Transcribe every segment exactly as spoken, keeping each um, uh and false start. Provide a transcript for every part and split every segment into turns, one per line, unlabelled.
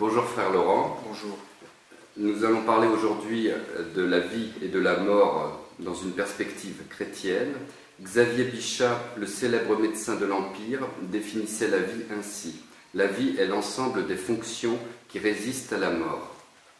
bonjour frère Laurent.
Bonjour.
Nous allons parler aujourd'hui de la vie et de la mort dans une perspective chrétienne. Xavier Bichat, le célèbre médecin de l'Empire, définissait la vie ainsi. La vie est l'ensemble des fonctions qui résistent à la mort.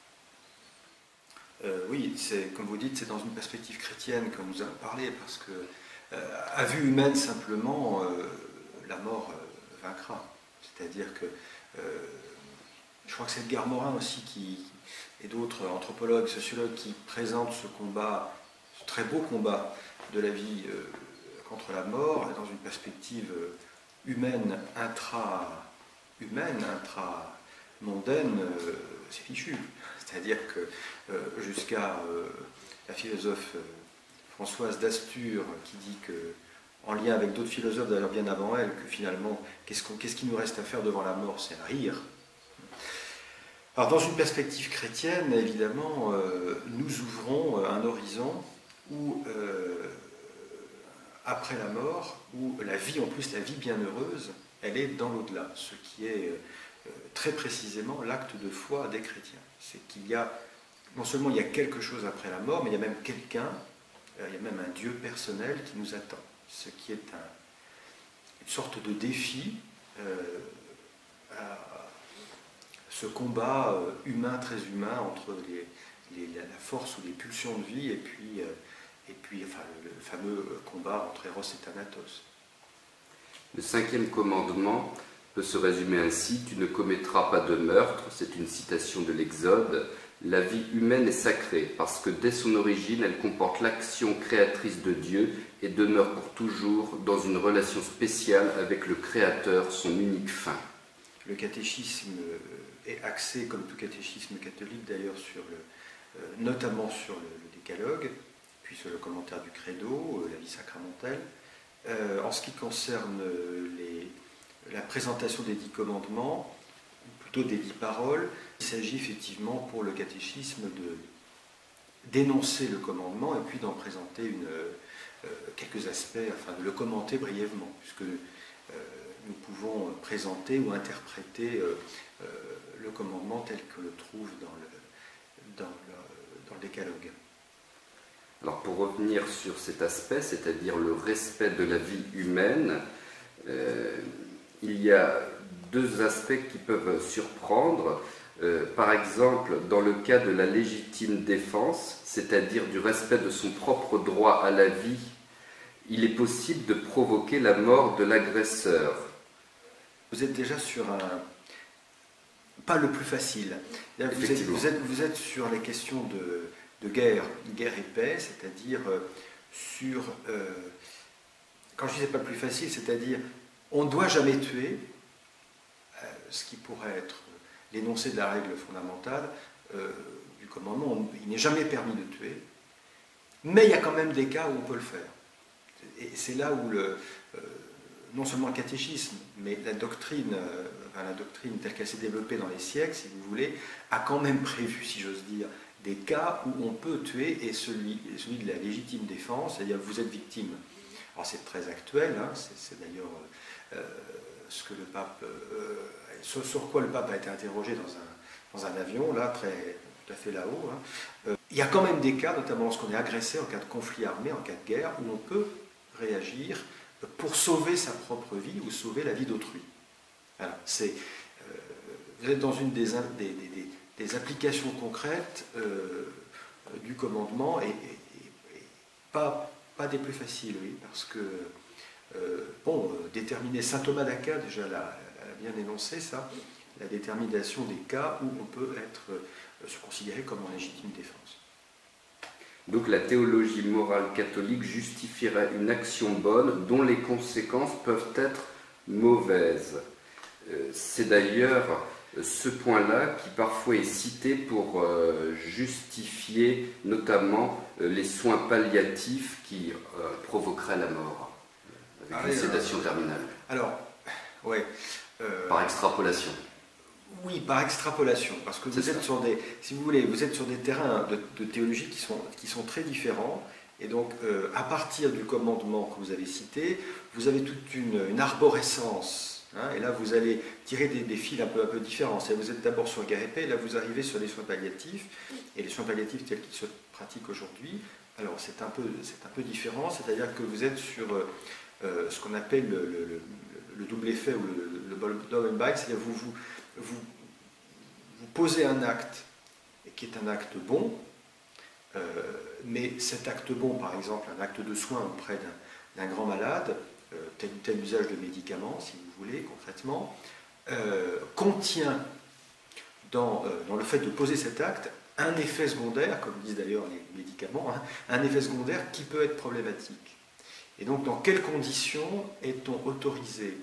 Euh, oui, c'est, comme vous dites, c'est dans une perspective chrétienne que nous allons parler, parce que, euh, à vue humaine simplement, euh, la mort euh, vaincra. C'est-à-dire que, euh, je crois que c'est Edgar Morin aussi, qui, et d'autres anthropologues, sociologues, qui présentent ce combat, ce très beau combat de la vie euh, contre la mort, dans une perspective euh, humaine, intra-humaine, intra-mondaine, euh, c'est fichu. C'est-à-dire que euh, jusqu'à euh, la philosophe euh, Françoise d'Astur, qui dit que, en lien avec d'autres philosophes d'ailleurs bien avant elle, que finalement, qu'est-ce, qu'on, qu'est-ce qui nous reste à faire devant la mort? C'est rire. Alors dans une perspective chrétienne, évidemment, euh, nous ouvrons un horizon où, euh, après la mort, où la vie, en plus la vie bienheureuse, elle est dans l'au-delà, ce qui est euh, très précisément l'acte de foi des chrétiens. C'est qu'il y a, non seulement il y a quelque chose après la mort, mais il y a même quelqu'un, euh, il y a même un Dieu personnel qui nous attend, ce qui est un, une sorte de défi euh, à ce combat humain, très humain, entre les, les, la force ou les pulsions de vie et puis, euh, et puis enfin, le, le fameux combat entre Eros et Thanatos.
Le cinquième commandement peut se résumer ainsi: tu ne commettras pas de meurtre. C'est une citation de l'Exode. La vie humaine est sacrée parce que dès son origine, elle comporte l'action créatrice de Dieu et demeure pour toujours dans une relation spéciale avec le Créateur, son unique fin.
Le catéchisme est axé, comme tout catéchisme catholique d'ailleurs, sur le, euh, notamment sur le, le décalogue, puis sur le commentaire du credo, euh, la vie sacramentelle. Euh, en ce qui concerne les, la présentation des dix commandements, ou plutôt des dix paroles, il s'agit effectivement pour le catéchisme de d'énoncer le commandement et puis d'en présenter une, euh, quelques aspects, enfin de le commenter brièvement, puisque euh, nous pouvons présenter ou interpréter euh, euh, le commandement tel que le trouve dans le, dans le, dans le décalogue.
Alors pour revenir sur cet aspect, c'est-à-dire le respect de la vie humaine, euh, il y a deux aspects qui peuvent surprendre. Euh, par exemple, dans le cas de la légitime défense, c'est-à-dire du respect de son propre droit à la vie, il est possible de provoquer la mort de l'agresseur.
Vous êtes déjà sur un... pas le plus facile. Vous êtes, vous êtes, vous êtes sur les questions de, de guerre, guerre et paix, c'est-à-dire sur... Euh, quand je disais pas le plus facile, c'est-à-dire on ne doit jamais tuer, euh, ce qui pourrait être l'énoncé de la règle fondamentale euh, du commandement. On, il n'est jamais permis de tuer, mais il y a quand même des cas où on peut le faire. Et c'est là où le... Euh, non seulement le catéchisme, mais la doctrine, euh, enfin, la doctrine telle qu'elle s'est développée dans les siècles, si vous voulez, a quand même prévu, si j'ose dire, des cas où on peut tuer, et celui, celui de la légitime défense, c'est-à-dire vous êtes victime. Alors c'est très actuel, hein, c'est, c'est d'ailleurs euh, ce que le pape, euh, sur, sur quoi le pape a été interrogé dans un, dans un avion, là, très, tout à fait là-haut. Hein. Euh, il y a quand même des cas, notamment lorsqu'on est agressé en cas de conflit armé, en cas de guerre, où on peut réagir pour sauver sa propre vie ou sauver la vie d'autrui. Voilà, c'est, euh, vous êtes dans une des, des, des, des applications concrètes euh, du commandement et, et, et pas, pas des plus faciles, oui, parce que, euh, bon, euh, déterminer, saint Thomas d'Aquin déjà l'a, l'a bien énoncé, ça, la détermination des cas où on peut être, euh, se considérer comme en légitime défense.
Donc la théologie morale catholique justifierait une action bonne dont les conséquences peuvent être mauvaises. C'est d'ailleurs ce point-là qui parfois est cité pour justifier notamment les soins palliatifs qui provoqueraient la mort, avec ah, une oui, sédation alors, terminale.
Alors, ouais.
Euh, Par extrapolation.
Oui, par extrapolation, parce que vous êtes sur des, si vous voulez, vous êtes sur des terrains de, de théologie qui sont, qui sont très différents, et donc euh, à partir du commandement que vous avez cité, vous avez toute une, une arborescence Hein, et là, vous allez tirer des, des fils un peu, un peu différents. Vous êtes d'abord sur guerre et paix, et là, vous arrivez sur les soins palliatifs. Et les soins palliatifs tels qu'ils se pratiquent aujourd'hui, alors c'est un peu, c'est un peu différent, c'est-à-dire que vous êtes sur euh, ce qu'on appelle le, le, le, le double effet ou le, le double bite, c'est-à-dire vous, vous, vous, vous posez un acte qui est un acte bon, euh, mais cet acte bon, par exemple, un acte de soin auprès d'un grand malade, euh, tel ou tel usage de médicaments, si vous voulez, concrètement, euh, contient dans, euh, dans le fait de poser cet acte un effet secondaire, comme disent d'ailleurs les médicaments, hein, un effet secondaire qui peut être problématique. Et donc, dans quelles conditions est-on autorisé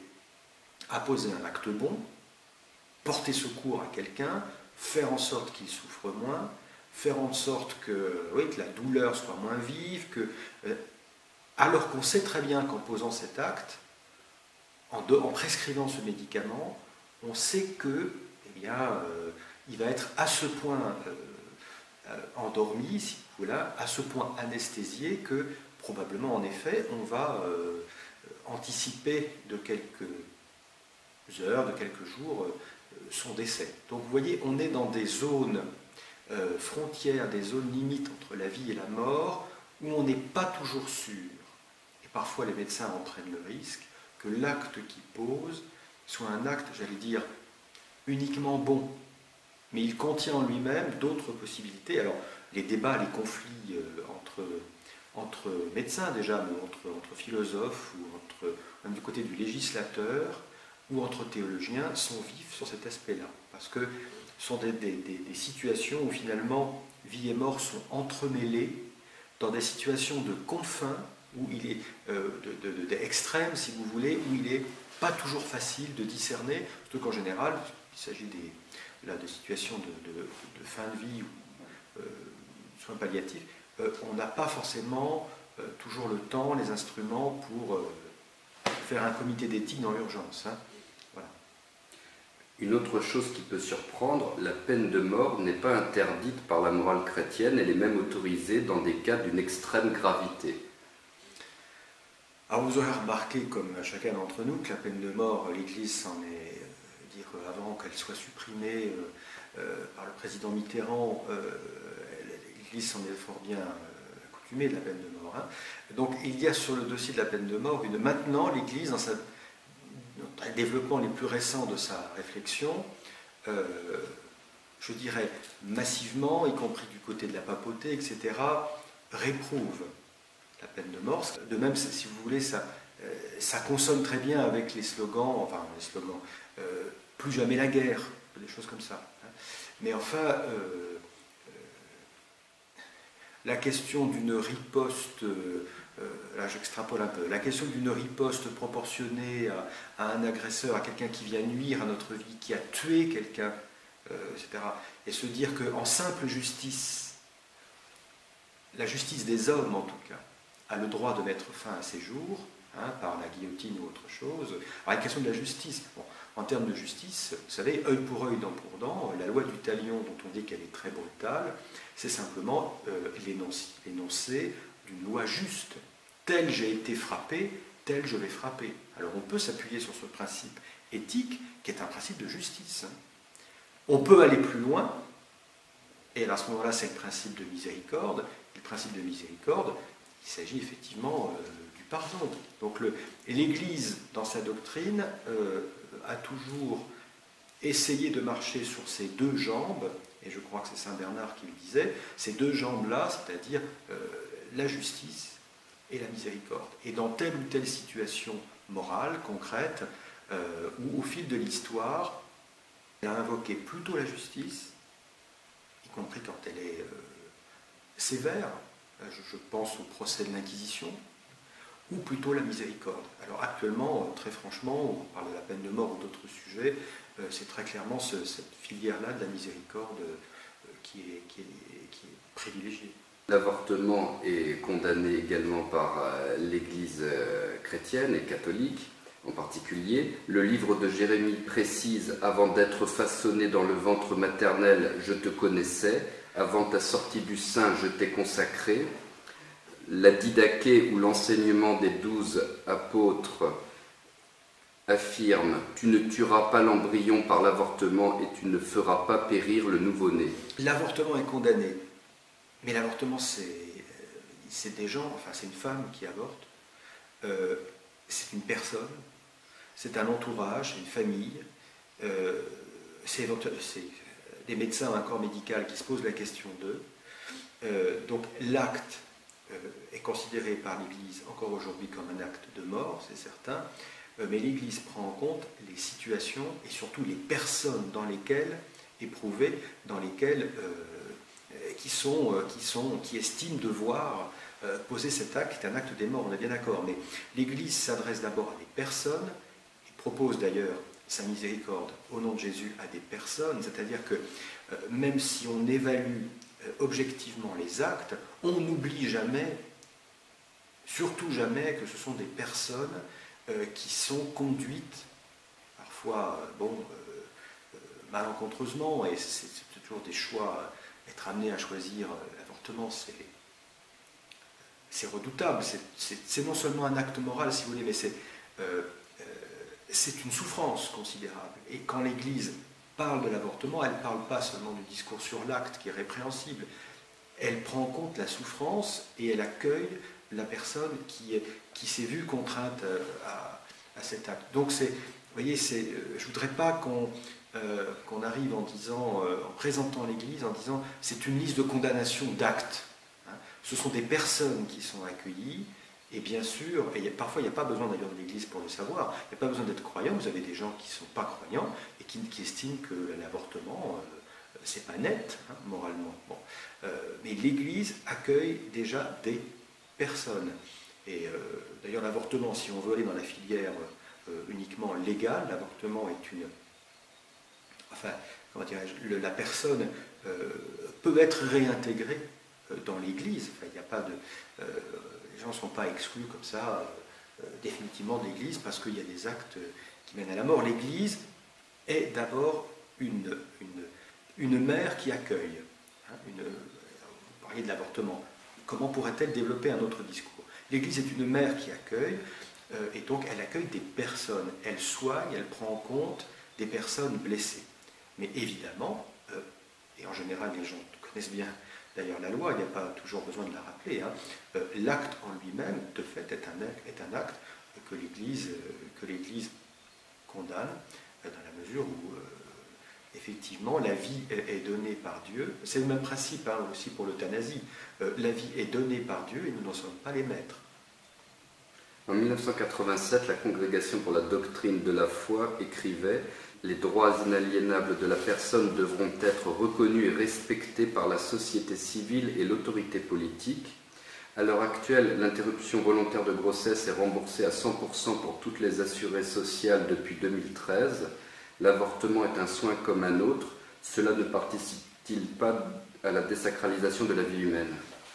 à poser un acte bon, porter secours à quelqu'un, faire en sorte qu'il souffre moins, faire en sorte que, oui, que la douleur soit moins vive, que, euh, alors qu'on sait très bien qu'en posant cet acte, en, de, en prescrivant ce médicament, on sait que, eh bien, euh, il va être à ce point euh, euh, endormi, si vous voulez, à ce point anesthésié que probablement, en effet, on va euh, anticiper de quelques heures, de quelques jours, euh, son décès. Donc vous voyez, on est dans des zones euh, frontières, des zones limites entre la vie et la mort, où on n'est pas toujours sûr, et parfois les médecins en prennent le risque, que l'acte qu'ils posent soit un acte, j'allais dire, uniquement bon, mais il contient en lui-même d'autres possibilités. Alors, les débats, les conflits euh, entre, entre médecins déjà, mais entre, entre philosophes, ou entre, même du côté du législateur, ou entre théologiens, sont vifs sur cet aspect-là. Parce que ce sont des, des, des, des situations où finalement vie et mort sont entremêlées dans des situations de confins, où il est euh, de, de, de, d'extrêmes, si vous voulez, où il n'est pas toujours facile de discerner, surtout qu'en général, il s'agit des, là, de situations de, de, de fin de vie ou euh, soins palliatifs, euh, on n'a pas forcément euh, toujours le temps, les instruments pour euh, faire un comité d'éthique dans l'urgence. Hein. Voilà.
Une autre chose qui peut surprendre, la peine de mort n'est pas interdite par la morale chrétienne, elle est même autorisée dans des cas d'une extrême gravité.
Alors vous aurez remarqué, comme chacun d'entre nous, que la peine de mort, l'Église s'en est, euh, dire, avant qu'elle soit supprimée euh, euh, par le président Mitterrand, euh, l'Église s'en est fort bien euh, accoutumée de la peine de mort. Hein. Donc il y a sur le dossier de la peine de mort, une, maintenant l'Église, dans, sa, dans les développements les plus récents de sa réflexion, euh, je dirais massivement, y compris du côté de la papauté, et cetera, réprouve la peine de mort. De même, si vous voulez, ça, euh, ça consonne très bien avec les slogans, enfin les slogans, euh, plus jamais la guerre, des choses comme ça. Hein. Mais enfin, euh, euh, la question d'une riposte, euh, là j'extrapole un peu, la question d'une riposte proportionnée à, à un agresseur, à quelqu'un qui vient nuire à notre vie, qui a tué quelqu'un, euh, et cetera. Et se dire qu'en simple justice, la justice des hommes en tout cas, a le droit de mettre fin à ses jours, hein, par la guillotine ou autre chose. Alors, la question de la justice, bon, en termes de justice, vous savez, œil pour œil, dent pour dent, la loi du talion, dont on dit qu'elle est très brutale, c'est simplement euh, l'énoncé d'une loi juste. Tel j'ai été frappé, tel je vais frapper. Alors on peut s'appuyer sur ce principe éthique, qui est un principe de justice. On peut aller plus loin, et à ce moment-là, c'est le principe de miséricorde. Le principe de miséricorde, il s'agit effectivement euh, du pardon. Donc l'Église, dans sa doctrine, euh, a toujours essayé de marcher sur ces deux jambes, et je crois que c'est Saint Bernard qui le disait, ces deux jambes-là, c'est-à-dire euh, la justice et la miséricorde. Et dans telle ou telle situation morale, concrète, euh, où au fil de l'histoire, elle a invoqué plutôt la justice, y compris quand elle est euh, sévère, je pense au procès de l'Inquisition, ou plutôt la miséricorde. Alors actuellement, très franchement, on parle de la peine de mort ou d'autres sujets, c'est très clairement ce, cette filière-là de la miséricorde qui est, qui est, qui est privilégiée.
L'avortement est condamné également par l'Église chrétienne et catholique en particulier. Le livre de Jérémie précise « Avant d'être façonné dans le ventre maternel, je te connaissais ». Avant ta sortie du sein, je t'ai consacré. La didaché ou l'enseignement des douze apôtres affirme « Tu ne tueras pas l'embryon par l'avortement et tu ne feras pas périr le nouveau-né ».
L'avortement est condamné, mais l'avortement c'est des gens, enfin c'est une femme qui avorte, euh, c'est une personne, c'est un entourage, une famille, euh, c'est des médecins, un corps médical qui se posent la question d'eux. Euh, donc l'acte euh, est considéré par l'Église encore aujourd'hui comme un acte de mort, c'est certain, euh, mais l'Église prend en compte les situations et surtout les personnes dans lesquelles, éprouvées, dans lesquelles, euh, qui, sont, euh, qui, sont, qui estiment devoir euh, poser cet acte, qui est un acte des morts, on est bien d'accord, mais l'Église s'adresse d'abord à des personnes, et propose d'ailleurs sa miséricorde au nom de Jésus à des personnes, c'est-à-dire que euh, même si on évalue euh, objectivement les actes, on n'oublie jamais, surtout jamais, que ce sont des personnes euh, qui sont conduites, parfois, euh, bon, euh, euh, malencontreusement, et c'est toujours des choix, être amené à choisir euh, l'avortement, c'est c'est redoutable, c'est non seulement un acte moral, si vous voulez, mais c'est euh, c'est une souffrance considérable. Et quand l'Église parle de l'avortement, elle ne parle pas seulement du discours sur l'acte qui est répréhensible, elle prend en compte la souffrance et elle accueille la personne qui, qui s'est vue contrainte à, à cet acte. Donc, vous voyez, je ne voudrais pas qu'on euh, qu'on arrive en disant, euh, en présentant l'Église, en disant c'est une liste de condamnation d'actes. Hein. Ce sont des personnes qui sont accueillies. Et bien sûr, et parfois il n'y a pas besoin d'ailleurs de l'Église pour le savoir, il n'y a pas besoin d'être croyant, vous avez des gens qui ne sont pas croyants et qui, qui estiment que l'avortement, euh, c'est pas net, hein, moralement. Bon. Euh, mais l'Église accueille déjà des personnes. Et euh, d'ailleurs l'avortement, si on veut aller dans la filière euh, uniquement légale, l'avortement est une... Enfin, comment dirais-je, la personne euh, peut être réintégrée euh, dans l'Église. Enfin, il n'y a pas de... Euh, les gens ne sont pas exclus comme ça euh, définitivement de l'Église parce qu'il y a des actes qui mènent à la mort. L'Église est d'abord une, une, une mère qui accueille. Hein, une, vous parliez de l'avortement. Comment pourrait-elle développer un autre discours? L'Église est une mère qui accueille euh, et donc elle accueille des personnes. Elle soigne, elle prend en compte des personnes blessées. Mais évidemment, euh, et en général les gens connaissent bien d'ailleurs la loi, il n'y a pas toujours besoin de la rappeler, hein. euh, l'acte en lui-même, de fait, est un acte, est un acte que l'Église euh, que l'Église condamne, euh, dans la mesure où, euh, effectivement, la vie est, est donnée par Dieu. C'est le même principe hein, aussi pour l'euthanasie. Euh, la vie est donnée par Dieu et nous n'en sommes pas les maîtres.
En mille neuf cent quatre-vingt-sept, la Congrégation pour la doctrine de la foi écrivait « Les droits inaliénables de la personne devront être reconnus et respectés par la société civile et l'autorité politique. À l'heure actuelle, l'interruption volontaire de grossesse est remboursée à cent pour cent pour toutes les assurées sociales depuis deux mille treize. L'avortement est un soin comme un autre. Cela ne participe-t-il pas à la désacralisation de la vie humaine ?»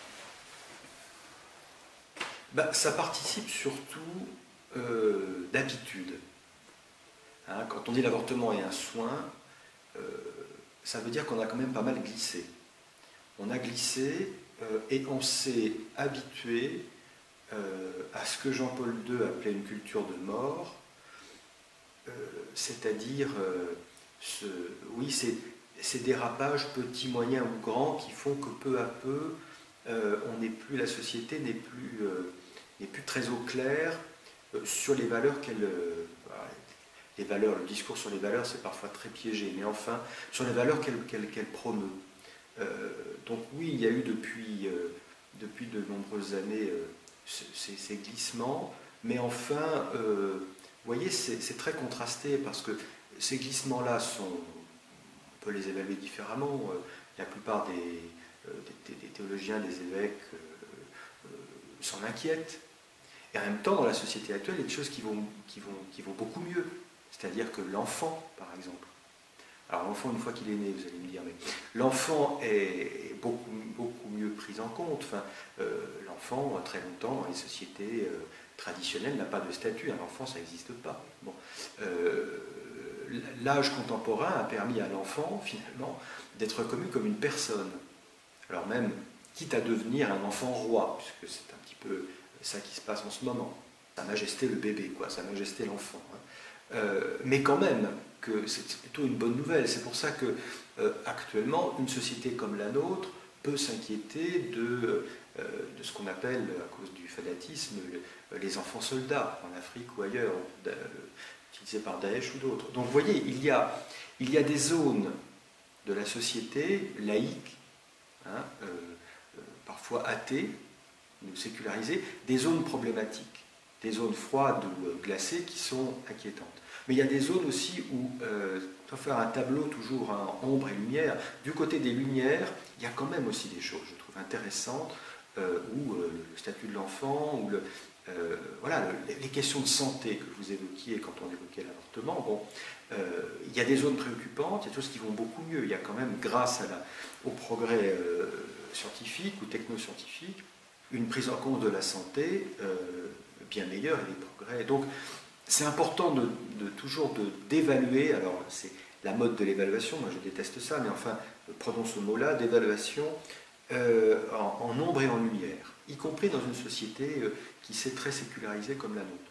Ben, ça participe surtout euh, d'habitude. Hein, quand on dit l'avortement est un soin, euh, ça veut dire qu'on a quand même pas mal glissé. On a glissé euh, et on s'est habitué euh, à ce que Jean-Paul deux appelait une culture de mort, euh, c'est-à-dire, euh, ce, oui, ces, ces dérapages petits, moyens ou grands qui font que peu à peu, euh, on n'est plus, la société n'est plus, euh, n'est plus très au clair euh, sur les valeurs qu'elle... Euh, les valeurs, le discours sur les valeurs, c'est parfois très piégé, mais enfin, sur les valeurs qu'elle qu'elle, qu'elle promeut. Euh, donc oui, il y a eu depuis, euh, depuis de nombreuses années euh, ces, ces glissements, mais enfin, euh, vous voyez, c'est très contrasté, parce que ces glissements-là sont, on peut les évaluer différemment. Euh, la plupart des, euh, des, des théologiens, des évêques euh, euh, s'en inquiètent. Et en même temps, dans la société actuelle, il y a des choses qui vont, qui vont, qui vont beaucoup mieux. C'est-à-dire que l'enfant, par exemple, alors l'enfant, une fois qu'il est né, vous allez me dire, mais l'enfant est beaucoup, beaucoup mieux pris en compte. Enfin, euh, l'enfant, très longtemps, dans les sociétés euh, traditionnelles, n'a pas de statut. Un enfant, ça n'existe pas. Bon. Euh, L'âge contemporain a permis à l'enfant, finalement, d'être reconnu comme une personne. Alors même, quitte à devenir un enfant roi, puisque c'est un petit peu ça qui se passe en ce moment. Sa Majesté le bébé, quoi, Sa Majesté l'enfant. Hein. Euh, mais quand même, que c'est plutôt une bonne nouvelle. C'est pour ça que euh, actuellement, une société comme la nôtre peut s'inquiéter de, euh, de ce qu'on appelle, à cause du fanatisme, le, les enfants soldats en Afrique ou ailleurs, euh, utilisés par Daesh ou d'autres. Donc vous voyez, il y a, il y a des zones de la société laïque, hein, euh, euh, parfois athée ou sécularisée, des zones problématiques, des zones froides ou glacées qui sont inquiétantes. Mais il y a des zones aussi où, euh, on peut faire un tableau toujours en hein, ombre et lumière. Du côté des lumières, il y a quand même aussi des choses, je trouve, intéressantes, euh, où euh, le statut de l'enfant, ou le, euh, voilà, le, les questions de santé que vous évoquiez quand on évoquait l'avortement. Bon, euh, il y a des zones préoccupantes, il y a des choses qui vont beaucoup mieux. Il y a quand même, grâce à la, au progrès euh, scientifique ou technoscientifique, une prise en compte de la santé euh, bien meilleure et des progrès. Donc, c'est important de, de toujours de, d'évaluer, alors c'est la mode de l'évaluation, moi je déteste ça, mais enfin, prenons ce mot-là, d'évaluation euh, en, en ombre et en lumière, y compris dans une société euh, qui s'est très sécularisée comme la nôtre.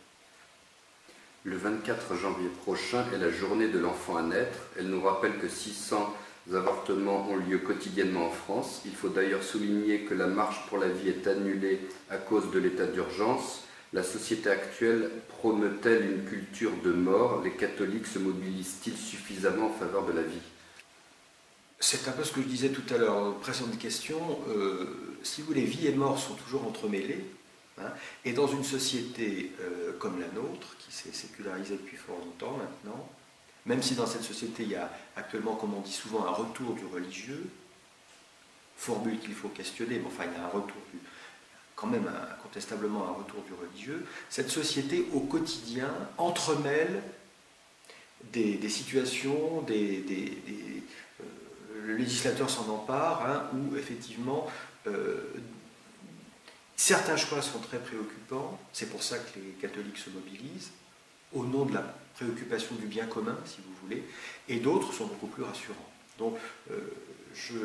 Le vingt-quatre janvier prochain est la journée de l'enfant à naître. Elle nous rappelle que six cents avortements ont lieu quotidiennement en France. Il faut d'ailleurs souligner que la marche pour la vie est annulée à cause de l'état d'urgence. La société actuelle promeut-elle une culture de mort? Les catholiques se mobilisent-ils suffisamment en faveur de la vie?
C'est un peu ce que je disais tout à l'heure, précédente question. Euh, si vous voulez, vie et mort sont toujours entremêlés. Hein, et dans une société euh, comme la nôtre, qui s'est sécularisée depuis fort longtemps maintenant, même si dans cette société il y a actuellement, comme on dit souvent, un retour du religieux, formule qu'il faut questionner, mais enfin il y a un retour du... quand même incontestablement un retour du religieux, cette société au quotidien entremêle des, des situations, des, des, des, euh, le législateur s'en empare, hein, où effectivement euh, certains choix sont très préoccupants, c'est pour ça que les catholiques se mobilisent, au nom de la préoccupation du bien commun, si vous voulez, et d'autres sont beaucoup plus rassurants. Donc, euh, je,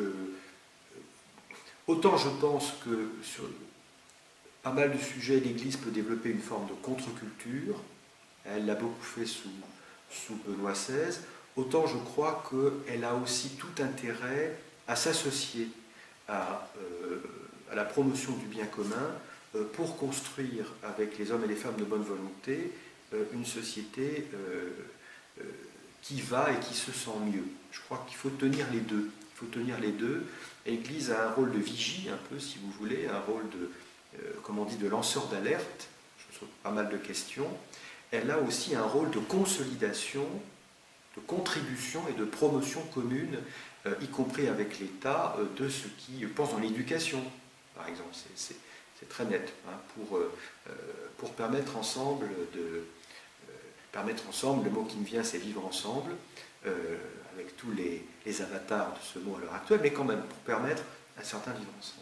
autant je pense que sur pas mal de sujets, l'Église peut développer une forme de contre-culture. Elle l'a beaucoup fait sous, sous Benoît seize. Autant je crois qu'elle a aussi tout intérêt à s'associer à, euh, à la promotion du bien commun euh, pour construire avec les hommes et les femmes de bonne volonté euh, une société euh, euh, qui va et qui se sent mieux. Je crois qu'il faut tenir les deux. Il faut tenir les deux. L'Église a un rôle de vigie, un peu si vous voulez, un rôle de Euh, comme on dit, de lanceur d'alerte, je trouve pas mal de questions. Elle a aussi un rôle de consolidation, de contribution et de promotion commune, euh, y compris avec l'État, euh, de ce qui pense dans l'éducation, par exemple. C'est, c'est, c'est très net, hein, pour, euh, pour permettre ensemble de... Euh, permettre ensemble, le mot qui me vient, c'est vivre ensemble, euh, avec tous les, les avatars de ce mot à l'heure actuelle, mais quand même, pour permettre à certains vivre ensemble.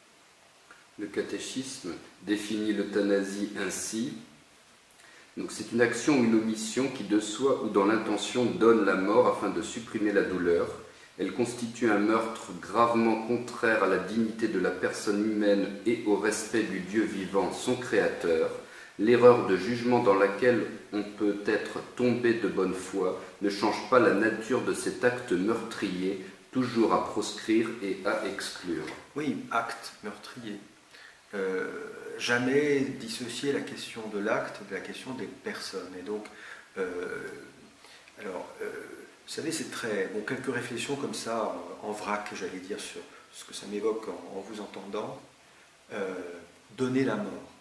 Le catéchisme définit l'euthanasie ainsi. Donc, c'est une action ou une omission qui, de soi ou dans l'intention, donne la mort afin de supprimer la douleur. Elle constitue un meurtre gravement contraire à la dignité de la personne humaine et au respect du Dieu vivant, son Créateur. L'erreur de jugement dans laquelle on peut être tombé de bonne foi ne change pas la nature de cet acte meurtrier, toujours à proscrire et à exclure.
Oui, acte meurtrier. Euh, jamais dissocier la question de l'acte de la question des personnes. Et donc, euh, alors, euh, vous savez, c'est très... Bon, quelques réflexions comme ça, en, en vrac, j'allais dire, sur ce que ça m'évoque en, en vous entendant. Euh, donner la mort.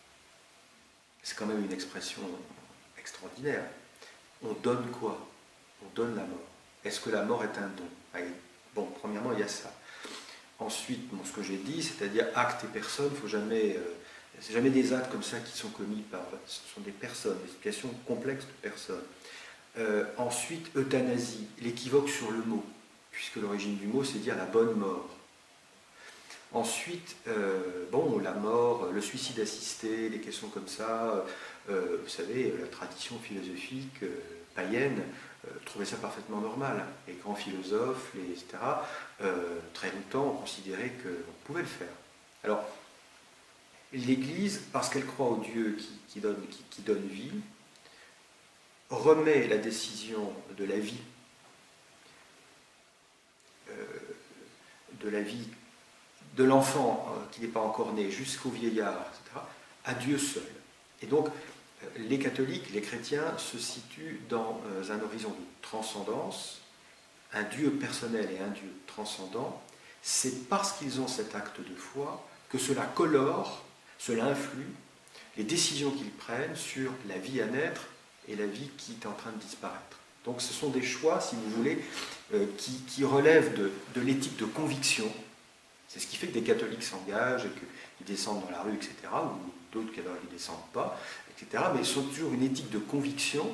C'est quand même une expression extraordinaire. On donne quoi? On donne la mort. Est-ce que la mort est un don? Allez. Bon, premièrement, il y a ça. Ensuite, bon, ce que j'ai dit, c'est-à-dire actes et personnes, il faut jamais, euh, c'est jamais des actes comme ça qui sont commis par, ce sont des personnes, des situations complexes de personnes. Euh, ensuite, euthanasie, l'équivoque sur le mot, puisque l'origine du mot, c'est dire la bonne mort. Ensuite, euh, bon, la mort, le suicide assisté, des questions comme ça, euh, vous savez, la tradition philosophique euh, païenne euh, trouvait ça parfaitement normal. Les grands philosophes, les, et cetera, euh, très longtemps, ont considéré qu'on pouvait le faire. Alors, l'Église, parce qu'elle croit au Dieu qui, qui, donne, qui, qui donne vie, remet la décision de la vie, euh, de la vie de l'enfant euh, qui n'est pas encore né jusqu'au vieillard, et cetera, à Dieu seul. Et donc, euh, les catholiques, les chrétiens se situent dans euh, un horizon de transcendance, un Dieu personnel et un Dieu transcendant. C'est parce qu'ils ont cet acte de foi que cela colore, cela influe les décisions qu'ils prennent sur la vie à naître et la vie qui est en train de disparaître. Donc ce sont des choix, si vous voulez, euh, qui, qui relèvent de, de l'éthique de conviction. C'est ce qui fait que des catholiques s'engagent et qu'ils descendent dans la rue, et cetera, ou d'autres qui ne descendent pas, et cetera. Mais ils sont toujours une éthique de conviction.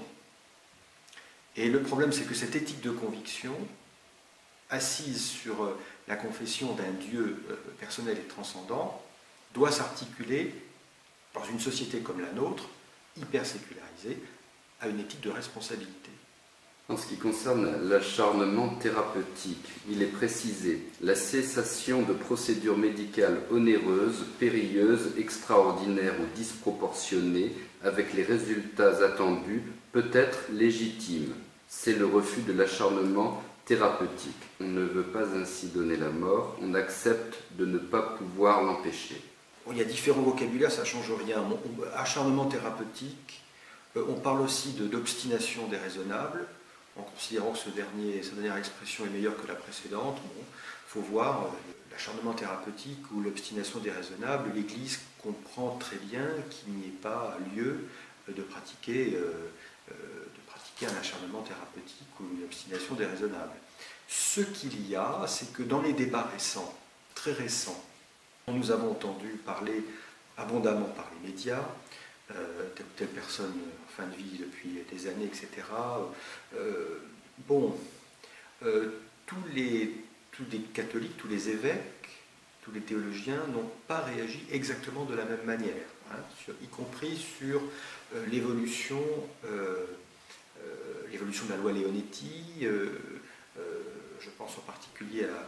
Et le problème, c'est que cette éthique de conviction, assise sur euh, la confession d'un Dieu euh, personnel et transcendant, doit s'articuler dans une société comme la nôtre, hyper sécularisée, à une éthique de responsabilité.
En ce qui concerne l'acharnement thérapeutique, il est précisé la cessation de procédures médicales onéreuses, périlleuses, extraordinaires ou disproportionnées, avec les résultats attendus, peut être légitime. C'est le refus de l'acharnement thérapeutique. On ne veut pas ainsi donner la mort, on accepte de ne pas pouvoir l'empêcher.
Il y a différents vocabulaires, ça ne change rien. Acharnement thérapeutique, on parle aussi de d'obstination déraisonnable, en considérant que ce dernier, cette dernière expression est meilleure que la précédente. Bon, il faut voir, l'acharnement thérapeutique ou l'obstination déraisonnable, l'Église comprend très bien qu'il n'y ait pas lieu de pratiquer, euh, de pratiquer un acharnement thérapeutique ou une obstination déraisonnable. Ce qu'il y a, c'est que dans les débats récents, très récents, nous avons entendu parler abondamment par les médias, euh, telle ou telle personne en fin de vie depuis des années, et cetera. Euh, bon, euh, tous, les, tous les catholiques, tous les évêques, tous les théologiens n'ont pas réagi exactement de la même manière, hein, sur, y compris sur euh, l'évolution, euh, euh, l'évolution de la loi Leonetti. Euh, euh, je pense en particulier à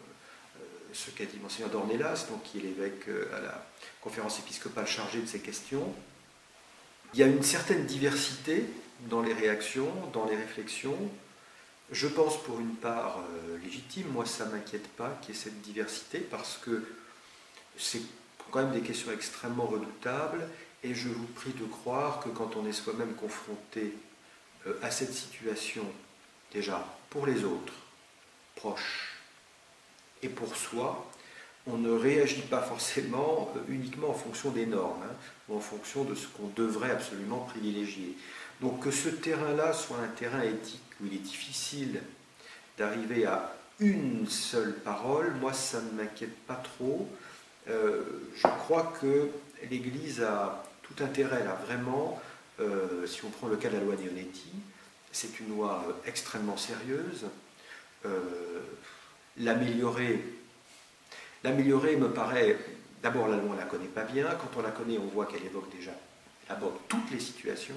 ce qu'a dit Monseigneur Dornelas, donc qui est l'évêque à la conférence épiscopale chargée de ces questions. Il y a une certaine diversité dans les réactions, dans les réflexions. Je pense pour une part euh, légitime, moi ça ne m'inquiète pas qu'il y ait cette diversité, parce que c'est quand même des questions extrêmement redoutables, et je vous prie de croire que quand on est soi-même confronté euh, à cette situation, déjà pour les autres, proches, et pour soi, on ne réagit pas forcément uniquement en fonction des normes, hein, ou en fonction de ce qu'on devrait absolument privilégier. Donc que ce terrain-là soit un terrain éthique où il est difficile d'arriver à une seule parole, moi ça ne m'inquiète pas trop. Euh, je crois que l'Église a tout intérêt là, vraiment, euh, si on prend le cas de la loi Leonetti, c'est une loi extrêmement sérieuse. Euh, L'améliorer, l'améliorer me paraît, d'abord la loi on ne la connaît pas bien, quand on la connaît on voit qu'elle évoque déjà, elle aborde toutes les situations.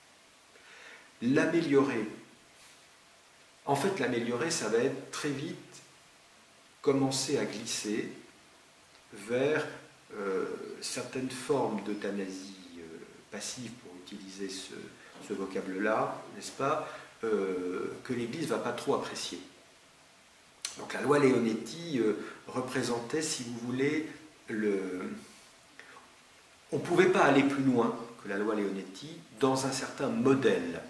L'améliorer, en fait l'améliorer ça va être très vite commencer à glisser vers euh, certaines formes d'euthanasie euh, passive, pour utiliser ce, ce vocable-là, n'est-ce pas, euh, que l'Église ne va pas trop apprécier. Donc la loi Leonetti euh, représentait, si vous voulez, le... on ne pouvait pas aller plus loin que la loi Leonetti dans un certain modèle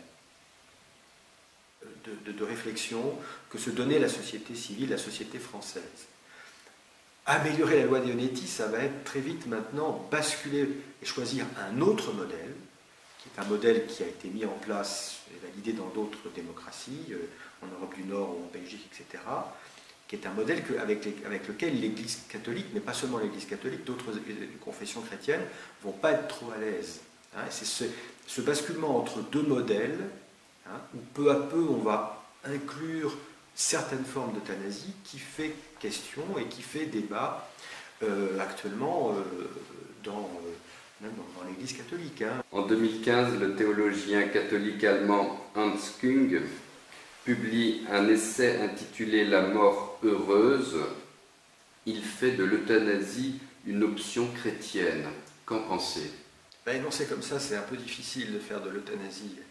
de, de, de réflexion que se donnait la société civile, la société française. Améliorer la loi Leonetti, ça va être très vite maintenant basculer et choisir un autre modèle, qui est un modèle qui a été mis en place et validé dans d'autres démocraties, euh, en Europe du Nord ou en Belgique, et cetera, qui est un modèle que, avec, les, avec lequel l'Église catholique, mais pas seulement l'Église catholique, d'autres confessions chrétiennes ne vont pas être trop à l'aise. Hein, c'est ce, ce basculement entre deux modèles, hein, où peu à peu on va inclure certaines formes d'euthanasie qui fait question et qui fait débat euh, actuellement euh, dans, euh, même dans, dans l'Église catholique. Hein.
En deux mille quinze, le théologien catholique allemand Hans Küng publie un essai intitulé « La mort heureuse ». Il fait de l'euthanasie une option chrétienne. Qu'en pensez?
Ben, énoncé comme ça, c'est un peu difficile de faire de l'euthanasie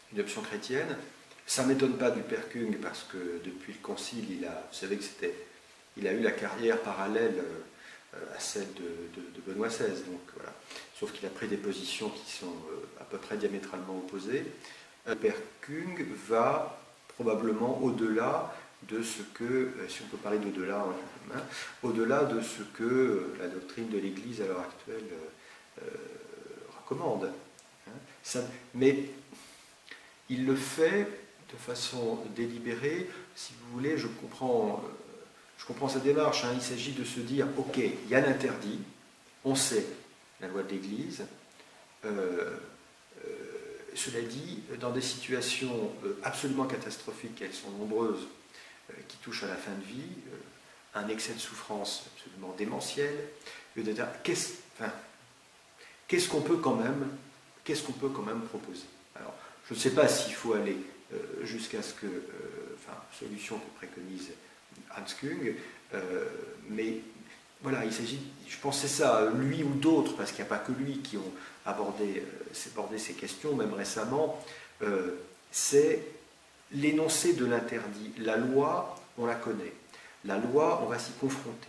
une option chrétienne. Ça ne m'étonne pas du père Kung, parce que depuis le concile, il a, vous savez que c'était, il a eu la carrière parallèle euh, à celle de, de, de Benoît seize, donc voilà. Sauf qu'il a pris des positions qui sont euh, à peu près diamétralement opposées. Le père Kung va probablement au-delà de ce que, euh, si on peut parler d'au-delà, hein, au-delà de ce que euh, la doctrine de l'Église à l'heure actuelle euh, euh, recommande. Hein. Ça, mais il le fait de façon délibérée. Si vous voulez, je comprends, euh, je comprends sa démarche. Hein. Il s'agit de se dire, ok, il y a l'interdit, on sait la loi de l'Église. Euh, euh, cela dit, dans des situations euh, absolument catastrophiques, elles sont nombreuses, euh, qui touchent à la fin de vie, euh, un excès de souffrance absolument démentiel, qu'est-ce enfin, qu'est-ce qu'on peut quand même, qu'est-ce qu'on peut quand même proposer? Alors, je ne sais pas s'il faut aller euh, jusqu'à ce que, euh, enfin, solution que préconise Hans Kung, euh, mais voilà, il s'agit, je pense que c'est ça, lui ou d'autres, parce qu'il n'y a pas que lui qui ont abordé, euh, abordé ces questions, même récemment, euh, c'est l'énoncé de l'interdit. La loi, on la connaît. La loi, on va s'y confronter,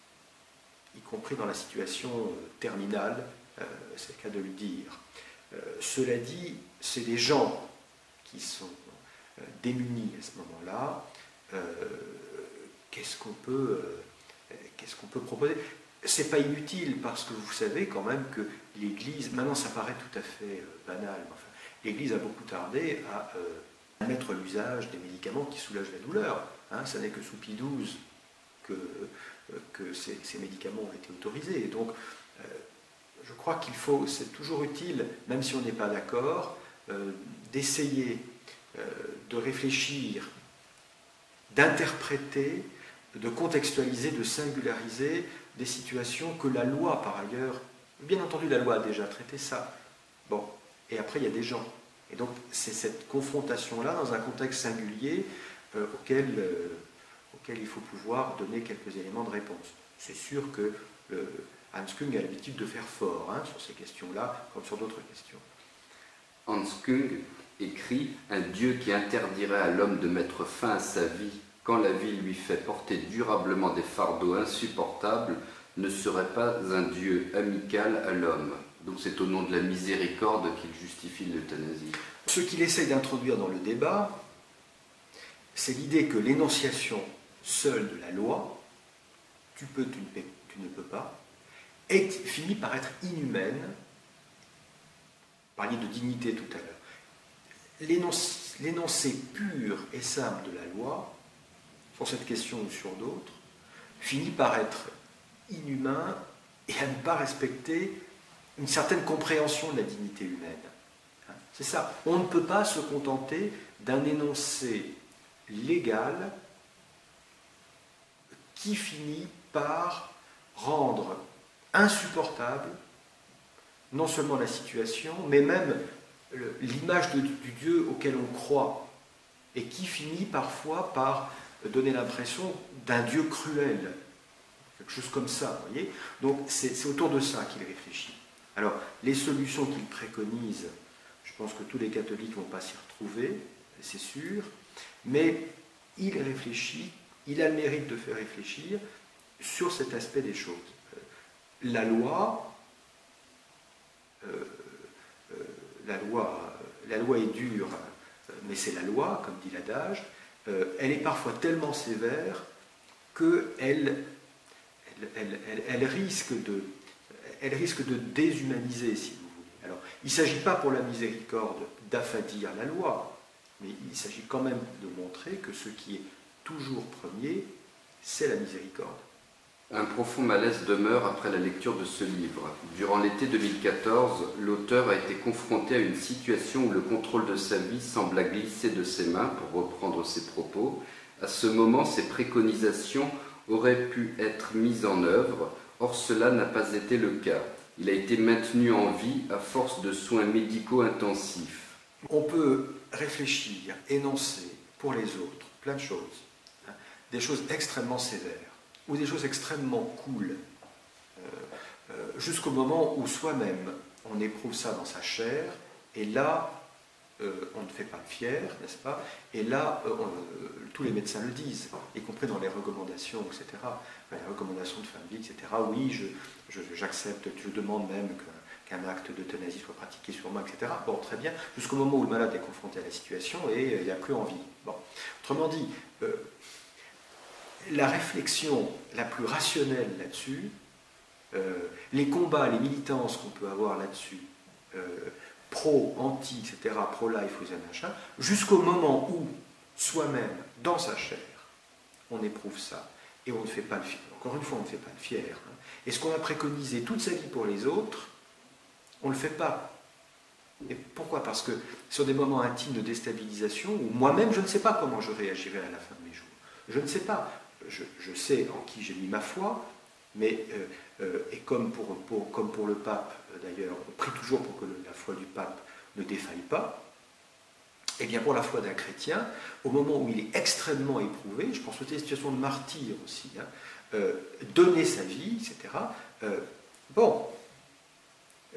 y compris dans la situation euh, terminale, euh, c'est le cas de le dire. Euh, cela dit, c'est des gens qui sont euh, démunis à ce moment-là. Euh, qu'est-ce qu'on peut... Euh, Qu'est-ce qu'on peut proposer? C'est pas inutile, parce que vous savez quand même que l'Église, maintenant ça paraît tout à fait euh, banal, mais enfin, l'Église a beaucoup tardé à euh, mettre l'usage des médicaments qui soulagent la douleur. Hein, ça n'est que sous Pie douze que, euh, que ces, ces médicaments ont été autorisés. Et donc, euh, je crois qu'il faut, c'est toujours utile, même si on n'est pas d'accord, euh, d'essayer euh, de réfléchir, d'interpréter, de contextualiser, de singulariser des situations que la loi, par ailleurs, bien entendu la loi a déjà traité ça, bon, et après il y a des gens. Et donc c'est cette confrontation-là, dans un contexte singulier, euh, auquel, euh, auquel il faut pouvoir donner quelques éléments de réponse. C'est sûr que euh, Hans Kung a l'habitude de faire fort hein, sur ces questions-là, comme sur d'autres questions.
Hans Kung écrit « Un Dieu qui interdirait à l'homme de mettre fin à sa vie quand la vie lui fait porter durablement des fardeaux insupportables, ne serait pas un Dieu amical à l'homme. » Donc c'est au nom de la miséricorde qu'il justifie l'euthanasie.
Ce qu'il essaie d'introduire dans le débat, c'est l'idée que l'énonciation seule de la loi, tu peux, tu ne, tu ne peux pas, est, finit par être inhumaine. Vous parliez de dignité tout à l'heure. L'énoncé pur et simple de la loi, sur cette question ou sur d'autres, finit par être inhumain et à ne pas respecter une certaine compréhension de la dignité humaine. C'est ça. On ne peut pas se contenter d'un énoncé légal qui finit par rendre insupportable non seulement la situation, mais même l'image du Dieu auquel on croit, et qui finit parfois par donner l'impression d'un Dieu cruel, quelque chose comme ça, vous voyez. Donc c'est autour de ça qu'il réfléchit. Alors, les solutions qu'il préconise, je pense que tous les catholiques ne vont pas s'y retrouver, c'est sûr, mais il réfléchit, il a le mérite de faire réfléchir sur cet aspect des choses. La loi, euh, euh, la loi, la loi est dure, mais c'est la loi, comme dit l'adage. Euh, elle est parfois tellement sévère qu'elle elle, elle, elle, elle, risque de, elle risque de déshumaniser, si vous voulez. Alors, il ne s'agit pas pour la miséricorde d'affadir la loi, mais il s'agit quand même de montrer que ce qui est toujours premier, c'est la miséricorde.
Un profond malaise demeure après la lecture de ce livre. Durant l'été deux mille quatorze, l'auteur a été confronté à une situation où le contrôle de sa vie sembla glisser de ses mains, pour reprendre ses propos. À ce moment, ses préconisations auraient pu être mises en œuvre, or cela n'a pas été le cas. Il a été maintenu en vie à force de soins médicaux intensifs.
On peut réfléchir, énoncer pour les autres plein de choses, hein, des choses extrêmement sévères, ou des choses extrêmement cool, euh, euh, jusqu'au moment où soi-même on éprouve ça dans sa chair, et là, euh, on ne fait pas le fier, n'est-ce pas? Et là, euh, on, euh, tous les médecins le disent, y compris dans les recommandations, et cetera. Les recommandations de fin de vie, et cetera. Oui, je, je, j'accepte, je demande même que, qu'un acte d'euthanasie soit pratiqué sur moi, et cetera. Bon, très bien, jusqu'au moment où le malade est confronté à la situation et euh, il n'a plus envie. Bon. Autrement dit, euh, la réflexion la plus rationnelle là-dessus, euh, les combats, les militances qu'on peut avoir là-dessus, euh, pro, anti, et cetera, pro-life ou machin, jusqu'au moment où, soi-même, dans sa chair, on éprouve ça, et on ne fait pas le fier. Encore une fois, on ne fait pas le fier. Hein. Et ce qu'on a préconisé toute sa vie pour les autres, on ne le fait pas. Et pourquoi? Parce que sur des moments intimes de déstabilisation, où moi-même, je ne sais pas comment je réagirai à la fin de mes jours. Je ne sais pas. Je, je sais en qui j'ai mis ma foi, mais, euh, euh, et comme pour, pour, comme pour le pape, d'ailleurs, on prie toujours pour que le, la foi du pape ne défaille pas. Et bien pour la foi d'un chrétien, au moment où il est extrêmement éprouvé, je pense que c'est des situations de martyr aussi, hein, euh, donner sa vie, et cetera. Euh, bon, euh,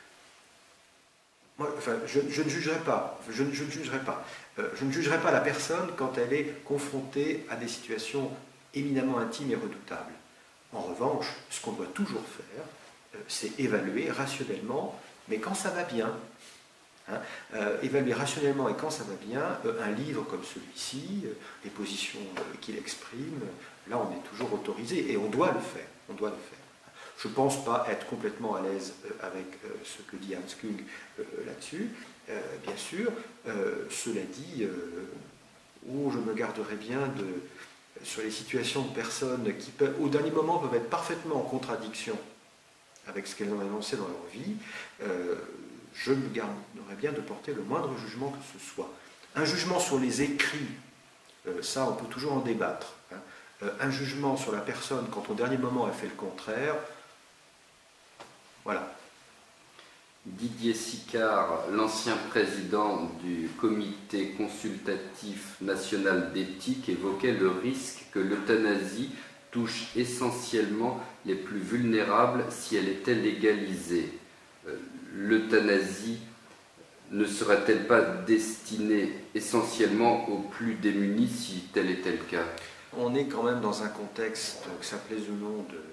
moi, enfin, je, je ne jugerai pas, je, je ne jugerai pas, euh, je ne jugerai pas la personne quand elle est confrontée à des situations éminemment intimes et redoutables. En revanche, ce qu'on doit toujours faire, euh, c'est évaluer rationnellement, mais quand ça va bien. Hein, euh, évaluer rationnellement et quand ça va bien, euh, un livre comme celui-ci, euh, les positions euh, qu'il exprime, là on est toujours autorisé et on doit le faire. On doit le faire. Je ne pense pas être complètement à l'aise euh, avec euh, ce que dit Hans Küng euh, là-dessus, euh, bien sûr. Euh, cela dit, euh, où je me garderai bien de, sur les situations de personnes qui, peuvent, au dernier moment, peuvent être parfaitement en contradiction avec ce qu'elles ont annoncé dans leur vie. Euh, je me garderai bien de porter le moindre jugement que ce soit. Un jugement sur les écrits, euh, ça on peut toujours en débattre. Hein. Euh, un jugement sur la personne quand au dernier moment elle fait le contraire, voilà.
Didier Sicard, l'ancien président du Comité consultatif national d'éthique, évoquait le risque que l'euthanasie touche essentiellement les plus vulnérables si elle était légalisée. Euh, L'euthanasie ne serait-elle pas destinée essentiellement aux plus démunis si tel était le cas?
On est quand même dans un contexte, que ça plaise ou non, de,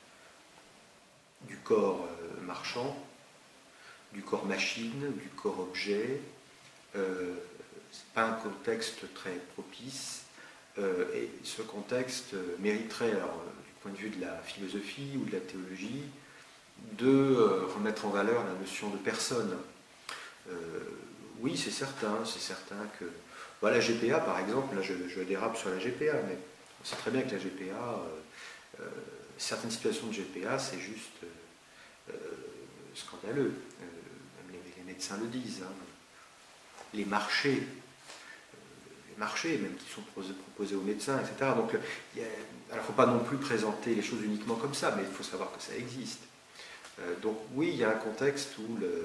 du corps euh, marchand, du corps machine, du corps objet. Euh, c'est pas un contexte très propice. Euh, et ce contexte mériterait, alors, du point de vue de la philosophie ou de la théologie, de euh, remettre en valeur la notion de personne. Euh, oui, c'est certain, c'est certain que... Voilà, la G P A, par exemple, là je, je dérape sur la G P A, mais on sait très bien que la G P A, euh, euh, certaines situations de G P A, c'est juste euh, scandaleux. Euh, même les, les médecins le disent. Hein. Les marchés, euh, les marchés même qui sont proposés aux médecins, et cetera. Donc, il y a, alors, il ne faut pas non plus présenter les choses uniquement comme ça, mais il faut savoir que ça existe. Euh, donc oui, il y a un contexte où, le,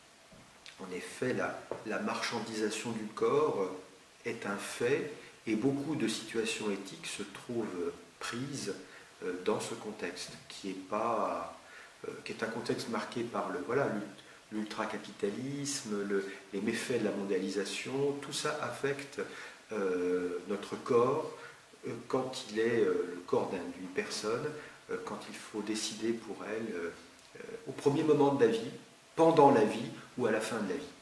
en effet, la, la marchandisation du corps est un fait, et beaucoup de situations éthiques se trouvent prises euh, dans ce contexte, qui est, pas, euh, qui est un contexte marqué par le, voilà, l'ultracapitalisme, le, les méfaits de la mondialisation. Tout ça affecte euh, notre corps euh, quand il est euh, le corps d'une personne, euh, quand il faut décider pour elle euh, au premier moment de la vie, pendant la vie ou à la fin de la vie.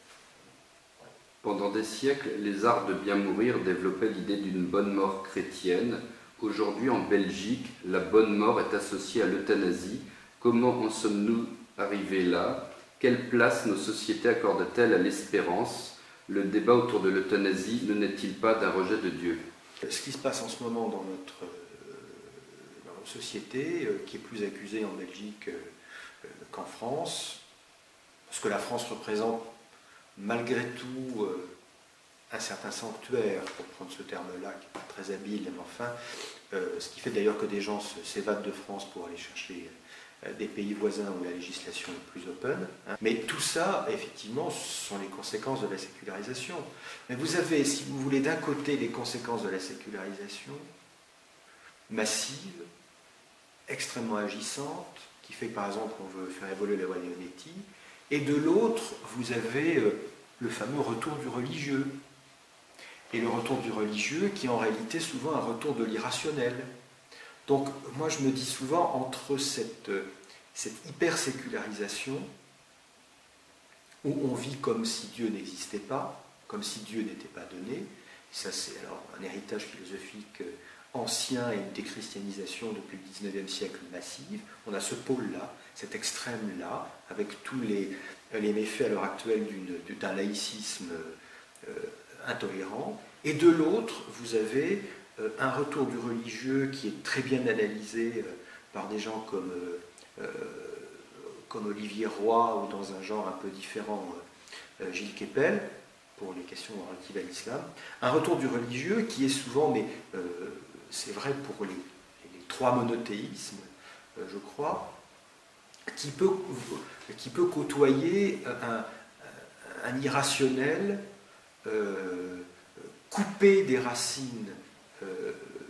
Pendant des siècles, les arts de bien mourir développaient l'idée d'une bonne mort chrétienne. Aujourd'hui, en Belgique, la bonne mort est associée à l'euthanasie. Comment en sommes-nous arrivés là? Quelle place nos sociétés accordent-elles à l'espérance? Le débat autour de l'euthanasie ne n'est-il pas d'un rejet de Dieu?
Ce qui se passe en ce moment dans notre, dans notre société, qui est plus accusée en Belgique qu'en France, parce que la France représente malgré tout euh, un certain sanctuaire, pour prendre ce terme-là, qui n'est pas très habile, mais enfin, euh, ce qui fait d'ailleurs que des gens s'évadent de France pour aller chercher euh, des pays voisins où la législation est plus open. Hein. Mais tout ça, effectivement, sont les conséquences de la sécularisation. Mais vous avez, si vous voulez, d'un côté les conséquences de la sécularisation, massive, extrêmement agissante, qui fait que, par exemple, on veut faire évoluer la loi Leonetti, et de l'autre, vous avez euh, le fameux retour du religieux. Et le retour du religieux qui est en réalité souvent un retour de l'irrationnel. Donc moi je me dis souvent entre cette, cette hyper-sécularisation où on vit comme si Dieu n'existait pas, comme si Dieu n'était pas donné, ça c'est alors un héritage philosophique ancien et une déchristianisation depuis le dix-neuvième siècle massive. On a ce pôle-là, cet extrême-là, avec tous les, les méfaits à l'heure actuelle d'un laïcisme euh, intolérant. Et de l'autre, vous avez euh, un retour du religieux qui est très bien analysé euh, par des gens comme, euh, euh, comme Olivier Roy ou dans un genre un peu différent, euh, Gilles Kepel, pour les questions relatives à l'islam. Un retour du religieux qui est souvent, mais euh, c'est vrai pour les, les trois monothéismes, euh, je crois, qui peut, qui peut côtoyer un, un irrationnel euh, coupé des racines euh,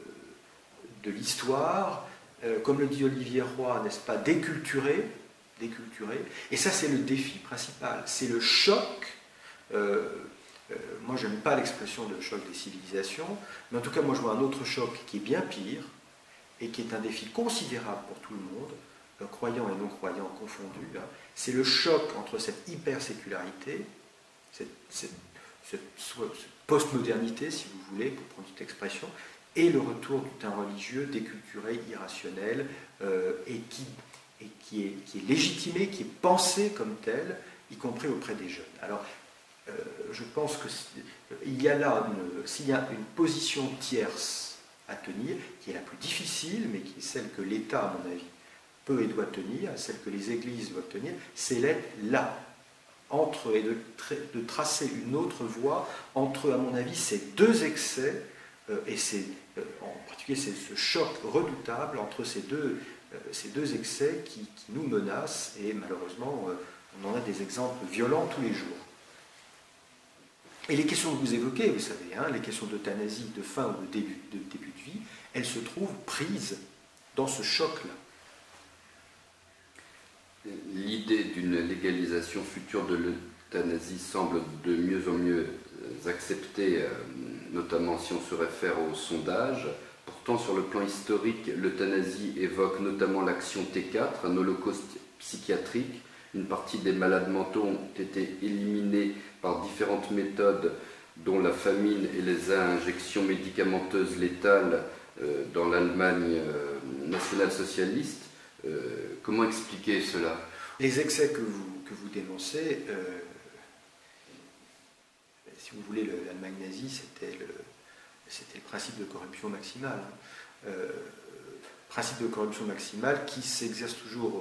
de l'histoire, euh, comme le dit Olivier Roy, n'est-ce pas, déculturé, déculturé. Et ça, c'est le défi principal, c'est le choc. Euh, euh, moi, j'aime pas l'expression de choc des civilisations, mais en tout cas, moi, je vois un autre choc qui est bien pire et qui est un défi considérable pour tout le monde, euh, croyants et non-croyants confondus. Hein. C'est le choc entre cette hyper-sécularité, cette, cette, cette, cette post-modernité, si vous voulez, pour prendre cette expression, et le retour d'un religieux déculturé, irrationnel, euh, et, qui, et qui, est, qui est légitimé, qui est pensé comme tel, y compris auprès des jeunes. Alors, euh, je pense qu'il y a là, s'il y a une position tierce à tenir, qui est la plus difficile, mais qui est celle que l'État, à mon avis, peut et doit tenir, celle que les églises doivent tenir, c'est l'être là, entre, et de, tra de tracer une autre voie entre, à mon avis, ces deux excès, euh, et c'est, euh, en particulier c'est ce choc redoutable entre ces deux, euh, ces deux excès qui, qui nous menacent, et malheureusement, euh, on en a des exemples violents tous les jours. Et les questions que vous évoquez, vous savez, hein, les questions d'euthanasie, de fin ou de début, de début de vie, elles se trouvent prises dans ce choc-là.
L'idée d'une légalisation future de l'euthanasie semble de mieux en mieux acceptée, notamment si on se réfère aux sondages. Pourtant, sur le plan historique, l'euthanasie évoque notamment l'action T quatre, un holocauste psychiatrique. Une partie des malades mentaux ont été éliminés par différentes méthodes, dont la famine et les injections médicamenteuses létales dans l'Allemagne nationale-socialiste. Euh, comment expliquer cela?
Les excès que vous, que vous dénoncez, euh, si vous voulez, l'Allemagne nazie, c'était le, c'était le principe de corruption maximale. Hein. Euh, principe de corruption maximale qui s'exerce toujours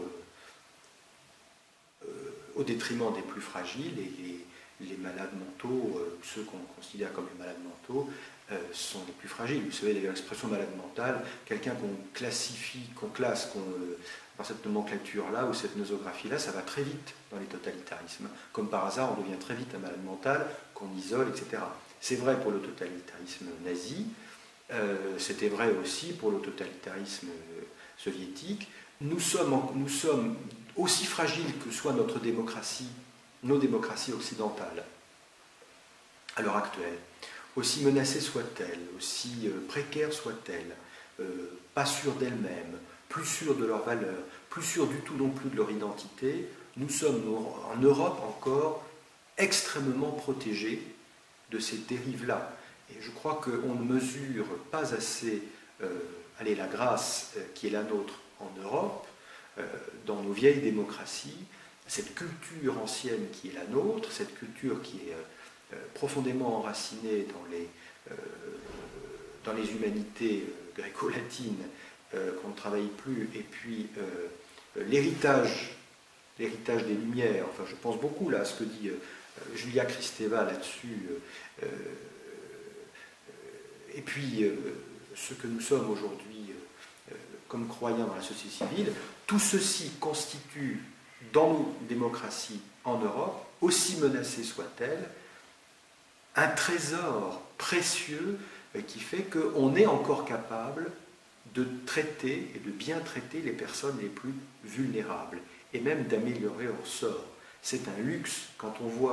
euh, euh, au détriment des plus fragiles, et les, les malades mentaux, euh, ceux qu'on considère comme les malades mentaux, Euh, sont les plus fragiles. Vous savez, l'expression malade mentale, quelqu'un qu'on classifie, qu'on classe qu'on, euh, par cette nomenclature-là ou cette nosographie-là, ça va très vite dans les totalitarismes. Comme par hasard, on devient très vite un malade mental, qu'on isole, et cetera. C'est vrai pour le totalitarisme nazi, euh, c'était vrai aussi pour le totalitarisme soviétique. Nous sommes, en, nous sommes aussi fragiles que soit notre démocratie, nos démocraties occidentales, à l'heure actuelle. Aussi menacée soit-elle, aussi euh, précaire soit-elle, euh, pas sûre d'elle-même, plus sûre de leurs valeurs, plus sûre du tout non plus de leur identité, nous sommes en Europe encore extrêmement protégés de ces dérives-là. Et je crois qu'on ne mesure pas assez euh, allez, la grâce euh, qui est la nôtre en Europe, euh, dans nos vieilles démocraties, cette culture ancienne qui est la nôtre, cette culture qui est... Euh, profondément enraciné dans les, euh, dans les humanités euh, gréco-latines euh, qu'on ne travaille plus, et puis euh, l'héritage l'héritage des Lumières, enfin je pense beaucoup là à ce que dit euh, Julia Kristeva là-dessus, euh, euh, et puis euh, ce que nous sommes aujourd'hui euh, comme croyants dans la société civile, tout ceci constitue dans nos démocraties en Europe, aussi menacées soient-elles, un trésor précieux qui fait qu'on est encore capable de traiter et de bien traiter les personnes les plus vulnérables et même d'améliorer leur sort. C'est un luxe quand on voit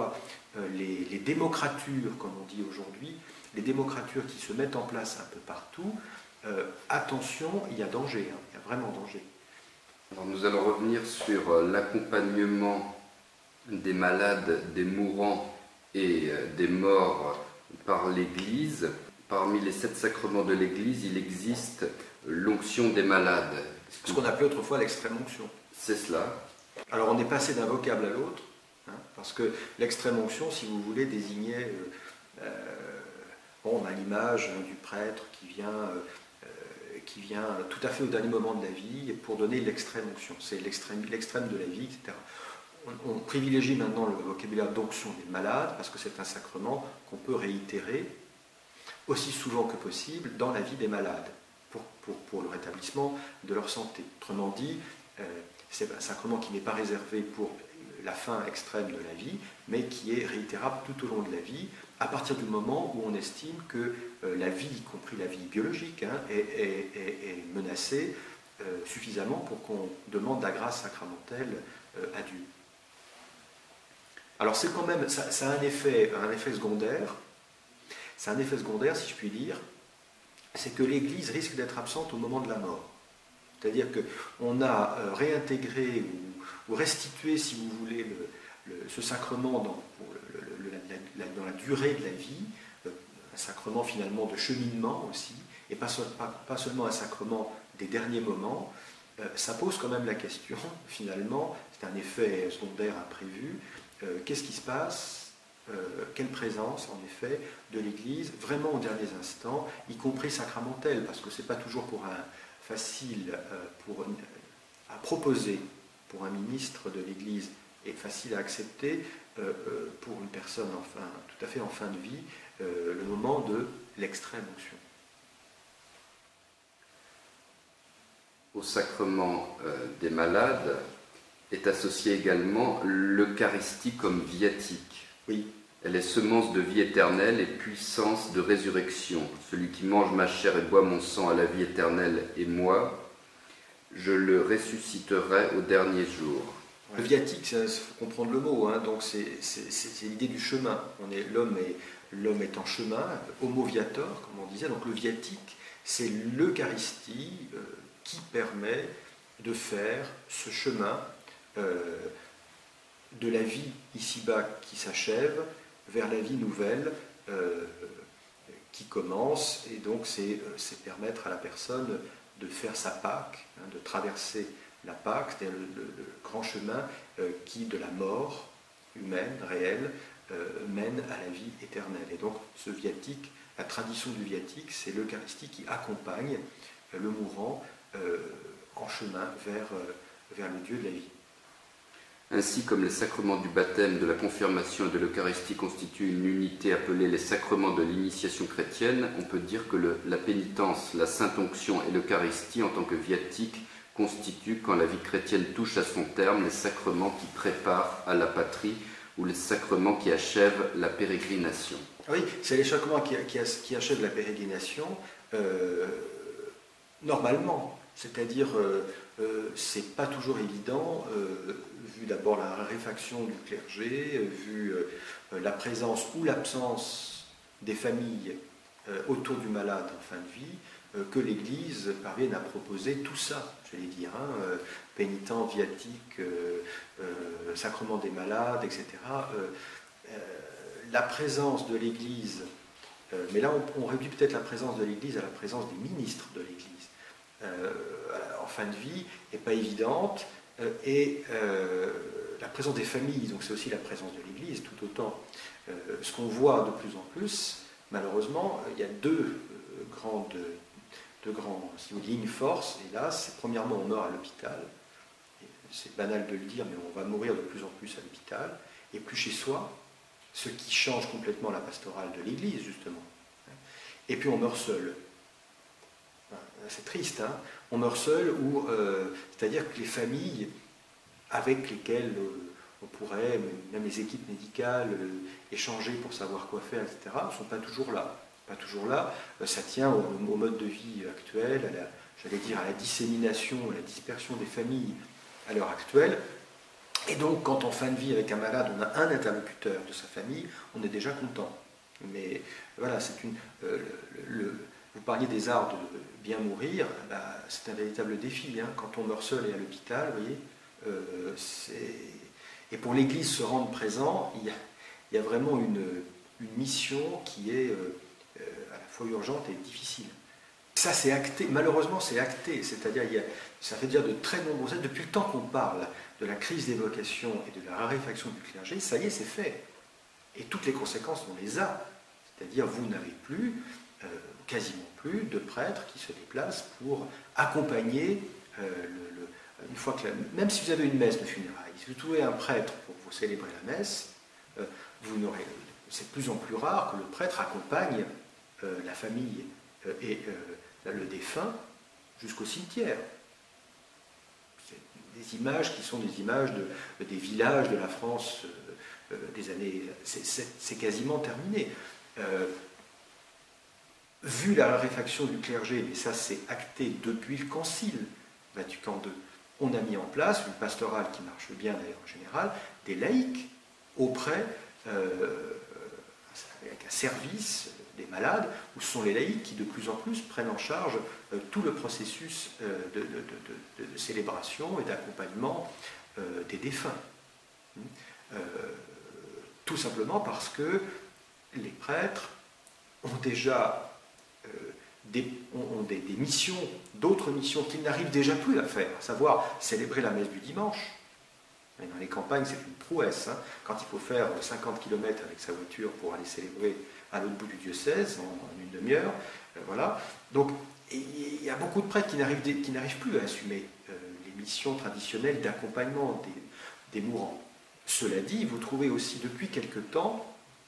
les, les démocratures, comme on dit aujourd'hui, les démocratures qui se mettent en place un peu partout, euh, attention, il y a danger, hein, il y a vraiment danger.
Alors nous allons revenir sur l'accompagnement des malades, des mourants et des morts par l'Église. Parmi les sept sacrements de l'Église, il existe l'onction des malades.
Ce qu'on appelait autrefois l'extrême-onction.
C'est cela.
Alors on est passé d'un vocable à l'autre, hein, parce que l'extrême-onction, si vous voulez, désignait... Euh, euh, bon, on a l'image hein, du prêtre qui vient... Euh, qui vient tout à fait au dernier moment de la vie pour donner l'extrême-onction. C'est l'extrême, l'extrême de la vie, et cetera. On, on privilégie maintenant le vocabulaire d'onction des malades parce que c'est un sacrement qu'on peut réitérer aussi souvent que possible dans la vie des malades pour, pour, pour le rétablissement de leur santé. Autrement dit, euh, c'est un sacrement qui n'est pas réservé pour la fin extrême de la vie, mais qui est réitérable tout au long de la vie, à partir du moment où on estime que euh, la vie, y compris la vie biologique, hein, est, est, est, est menacée euh, suffisamment pour qu'on demande la grâce sacramentelle euh, à Dieu. Alors c'est quand même, ça, ça a un effet, un effet secondaire, c'est un effet secondaire, si je puis dire, c'est que l'Église risque d'être absente au moment de la mort. C'est-à-dire qu'on a euh, réintégré ou, ou restitué, si vous voulez, le, le, ce sacrement dans, pour le, le, le, la, la, dans la durée de la vie, euh, un sacrement finalement de cheminement aussi, et pas, so, pas, pas seulement un sacrement des derniers moments. Euh, ça pose quand même la question, finalement, c'est un effet secondaire imprévu, euh, qu'est-ce qui se passe, euh, quelle présence, en effet, de l'Église, vraiment aux derniers instants, y compris sacramentelle, parce que ce n'est pas toujours pour un facile euh, pour, à proposer pour un ministre de l'Église et facile à accepter euh, euh, pour une personne enfin, tout à fait en fin de vie, euh, le moment de l'extrême onction.
Au sacrement euh, des malades est associée également l'Eucharistie comme viatique.
Oui.
Elle est semence de vie éternelle et puissance de résurrection. Celui qui mange ma chair et boit mon sang a la vie éternelle, et moi, je le ressusciterai au dernier jour.
Le viatique, il faut comprendre le mot, hein, donc c'est l'idée du chemin. On est, l'homme est, l'homme est en chemin, homo viator, comme on disait. Donc le viatique, c'est l'Eucharistie euh, qui permet de faire ce chemin euh, de la vie ici-bas qui s'achève vers la vie nouvelle euh, qui commence, et donc c'est permettre à la personne de faire sa Pâque, hein, de traverser la Pâque, c'est-à-dire le, le, le grand chemin euh, qui, de la mort humaine, réelle, euh, mène à la vie éternelle. Et donc ce viatique, la tradition du viatique, c'est l'Eucharistie qui accompagne euh, le mourant euh, en chemin vers, euh, vers le Dieu de la vie.
Ainsi comme les sacrements du baptême, de la confirmation et de l'Eucharistie constituent une unité appelée les sacrements de l'initiation chrétienne, on peut dire que le, la pénitence, la sainte onction et l'Eucharistie en tant que viatique constituent, quand la vie chrétienne touche à son terme, les sacrements qui préparent à la patrie ou les sacrements qui achèvent la pérégrination.
Oui, c'est les sacrements qui, qui, qui achèvent la pérégrination euh, normalement, c'est-à-dire euh, euh, c'est pas toujours évident, euh, vu d'abord la raréfaction du clergé, vu euh, la présence ou l'absence des familles euh, autour du malade en fin de vie, euh, que l'Église parvienne à proposer tout ça, j'allais dire, hein, euh, pénitent, viatique, euh, euh, sacrement des malades, et cetera. Euh, euh, la présence de l'Église, euh, mais là on, on réduit peut-être la présence de l'Église à la présence des ministres de l'Église. Euh, en fin de vie n'est pas évidente, euh, et euh, la présence des familles, donc c'est aussi la présence de l'Église tout autant. Euh, ce qu'on voit de plus en plus, malheureusement, il y a deux euh, grandes, deux grandes si vous lignes force, et là, c'est premièrement on meurt à l'hôpital, c'est banal de le dire, mais on va mourir de plus en plus à l'hôpital, et plus chez soi, ce qui change complètement la pastorale de l'Église, justement. Et puis on meurt seul. C'est triste, hein, on meurt seul, ou euh, c'est-à-dire que les familles avec lesquelles euh, on pourrait, même les équipes médicales, euh, échanger pour savoir quoi faire, et cetera, ne sont pas toujours là. Pas toujours là. Euh, ça tient au, au mode de vie actuel, j'allais dire à la dissémination, à la dispersion des familles à l'heure actuelle. Et donc, quand en fin de vie, avec un malade, on a un interlocuteur de sa famille, on est déjà content. Mais voilà, c'est une. Euh, le, le, vous parliez des arts de bien mourir, bah, c'est un véritable défi. Hein. Quand on meurt seul et à l'hôpital, vous voyez, euh, c'est. Et pour l'Église se rendre présent, il y a, il y a vraiment une, une mission qui est euh, euh, à la fois urgente et difficile. Ça, c'est acté, malheureusement, c'est acté, c'est-à-dire, il y a, ça fait dire de très nombreuses années, depuis le temps qu'on parle de la crise des vocations et de la raréfaction du clergé, ça y est, c'est fait. Et toutes les conséquences, on les a. C'est-à-dire, vous n'avez plus, euh, quasiment plus, de prêtres qui se déplacent pour accompagner, euh, le, le, une fois que la, même si vous avez une messe de funérailles, si vous trouvez un prêtre pour vous célébrer la messe, euh, vous n'aurez, c'est de plus en plus rare que le prêtre accompagne euh, la famille euh, et euh, le défunt jusqu'au cimetière. C'est des images qui sont des images de, des villages de la France euh, euh, des années... C'est quasiment terminé. Euh, vu la raréfaction du clergé, mais ça c'est acté depuis le Concile Vatican deux, on a mis en place une pastorale qui marche bien d'ailleurs en général, des laïcs auprès, euh, avec un service des malades, où ce sont les laïcs qui de plus en plus prennent en charge euh, tout le processus euh, de, de, de, de, de célébration et d'accompagnement euh, des défunts. Euh, tout simplement parce que les prêtres ont déjà euh, des, ont des, des missions, d'autres missions qu'ils n'arrivent déjà plus à faire, à savoir célébrer la messe du dimanche. Et dans les campagnes, c'est une prouesse. Hein, quand il faut faire cinquante kilomètres avec sa voiture pour aller célébrer à l'autre bout du diocèse en, en une demi-heure. Euh, voilà. Donc, il y a beaucoup de prêtres qui n'arrivent qui n'arrivent plus à assumer euh, les missions traditionnelles d'accompagnement des, des mourants. Cela dit, vous trouvez aussi depuis quelque temps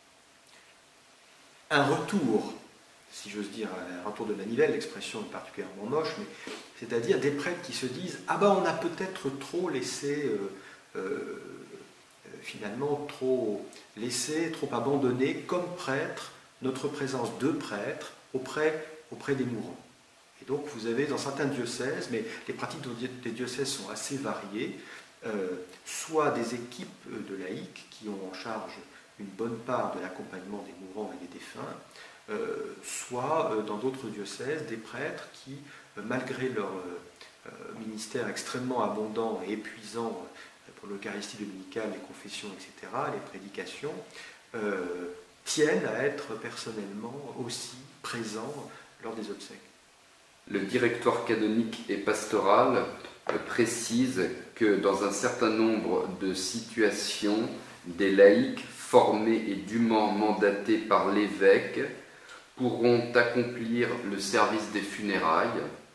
un retour, si j'ose dire, un retour de manivelle, l'expression est particulièrement moche, mais c'est-à-dire des prêtres qui se disent « Ah ben on a peut-être trop laissé, euh, euh, finalement, trop laissé, trop abandonné comme prêtre, notre présence de prêtres auprès, auprès des mourants. » Et donc vous avez dans certains diocèses, mais les pratiques des diocèses sont assez variées, euh, soit des équipes de laïcs qui ont en charge une bonne part de l'accompagnement des mourants et des défunts, euh, soit euh, dans d'autres diocèses des prêtres qui, euh, malgré leur euh, ministère extrêmement abondant et épuisant euh, pour l'Eucharistie dominicale, les confessions, et cetera, les prédications, euh, tiennent à être personnellement aussi présents lors des obsèques.
Le directoire canonique et pastoral précise que dans un certain nombre de situations, des laïcs formés et dûment mandatés par l'évêque pourront accomplir le service des funérailles.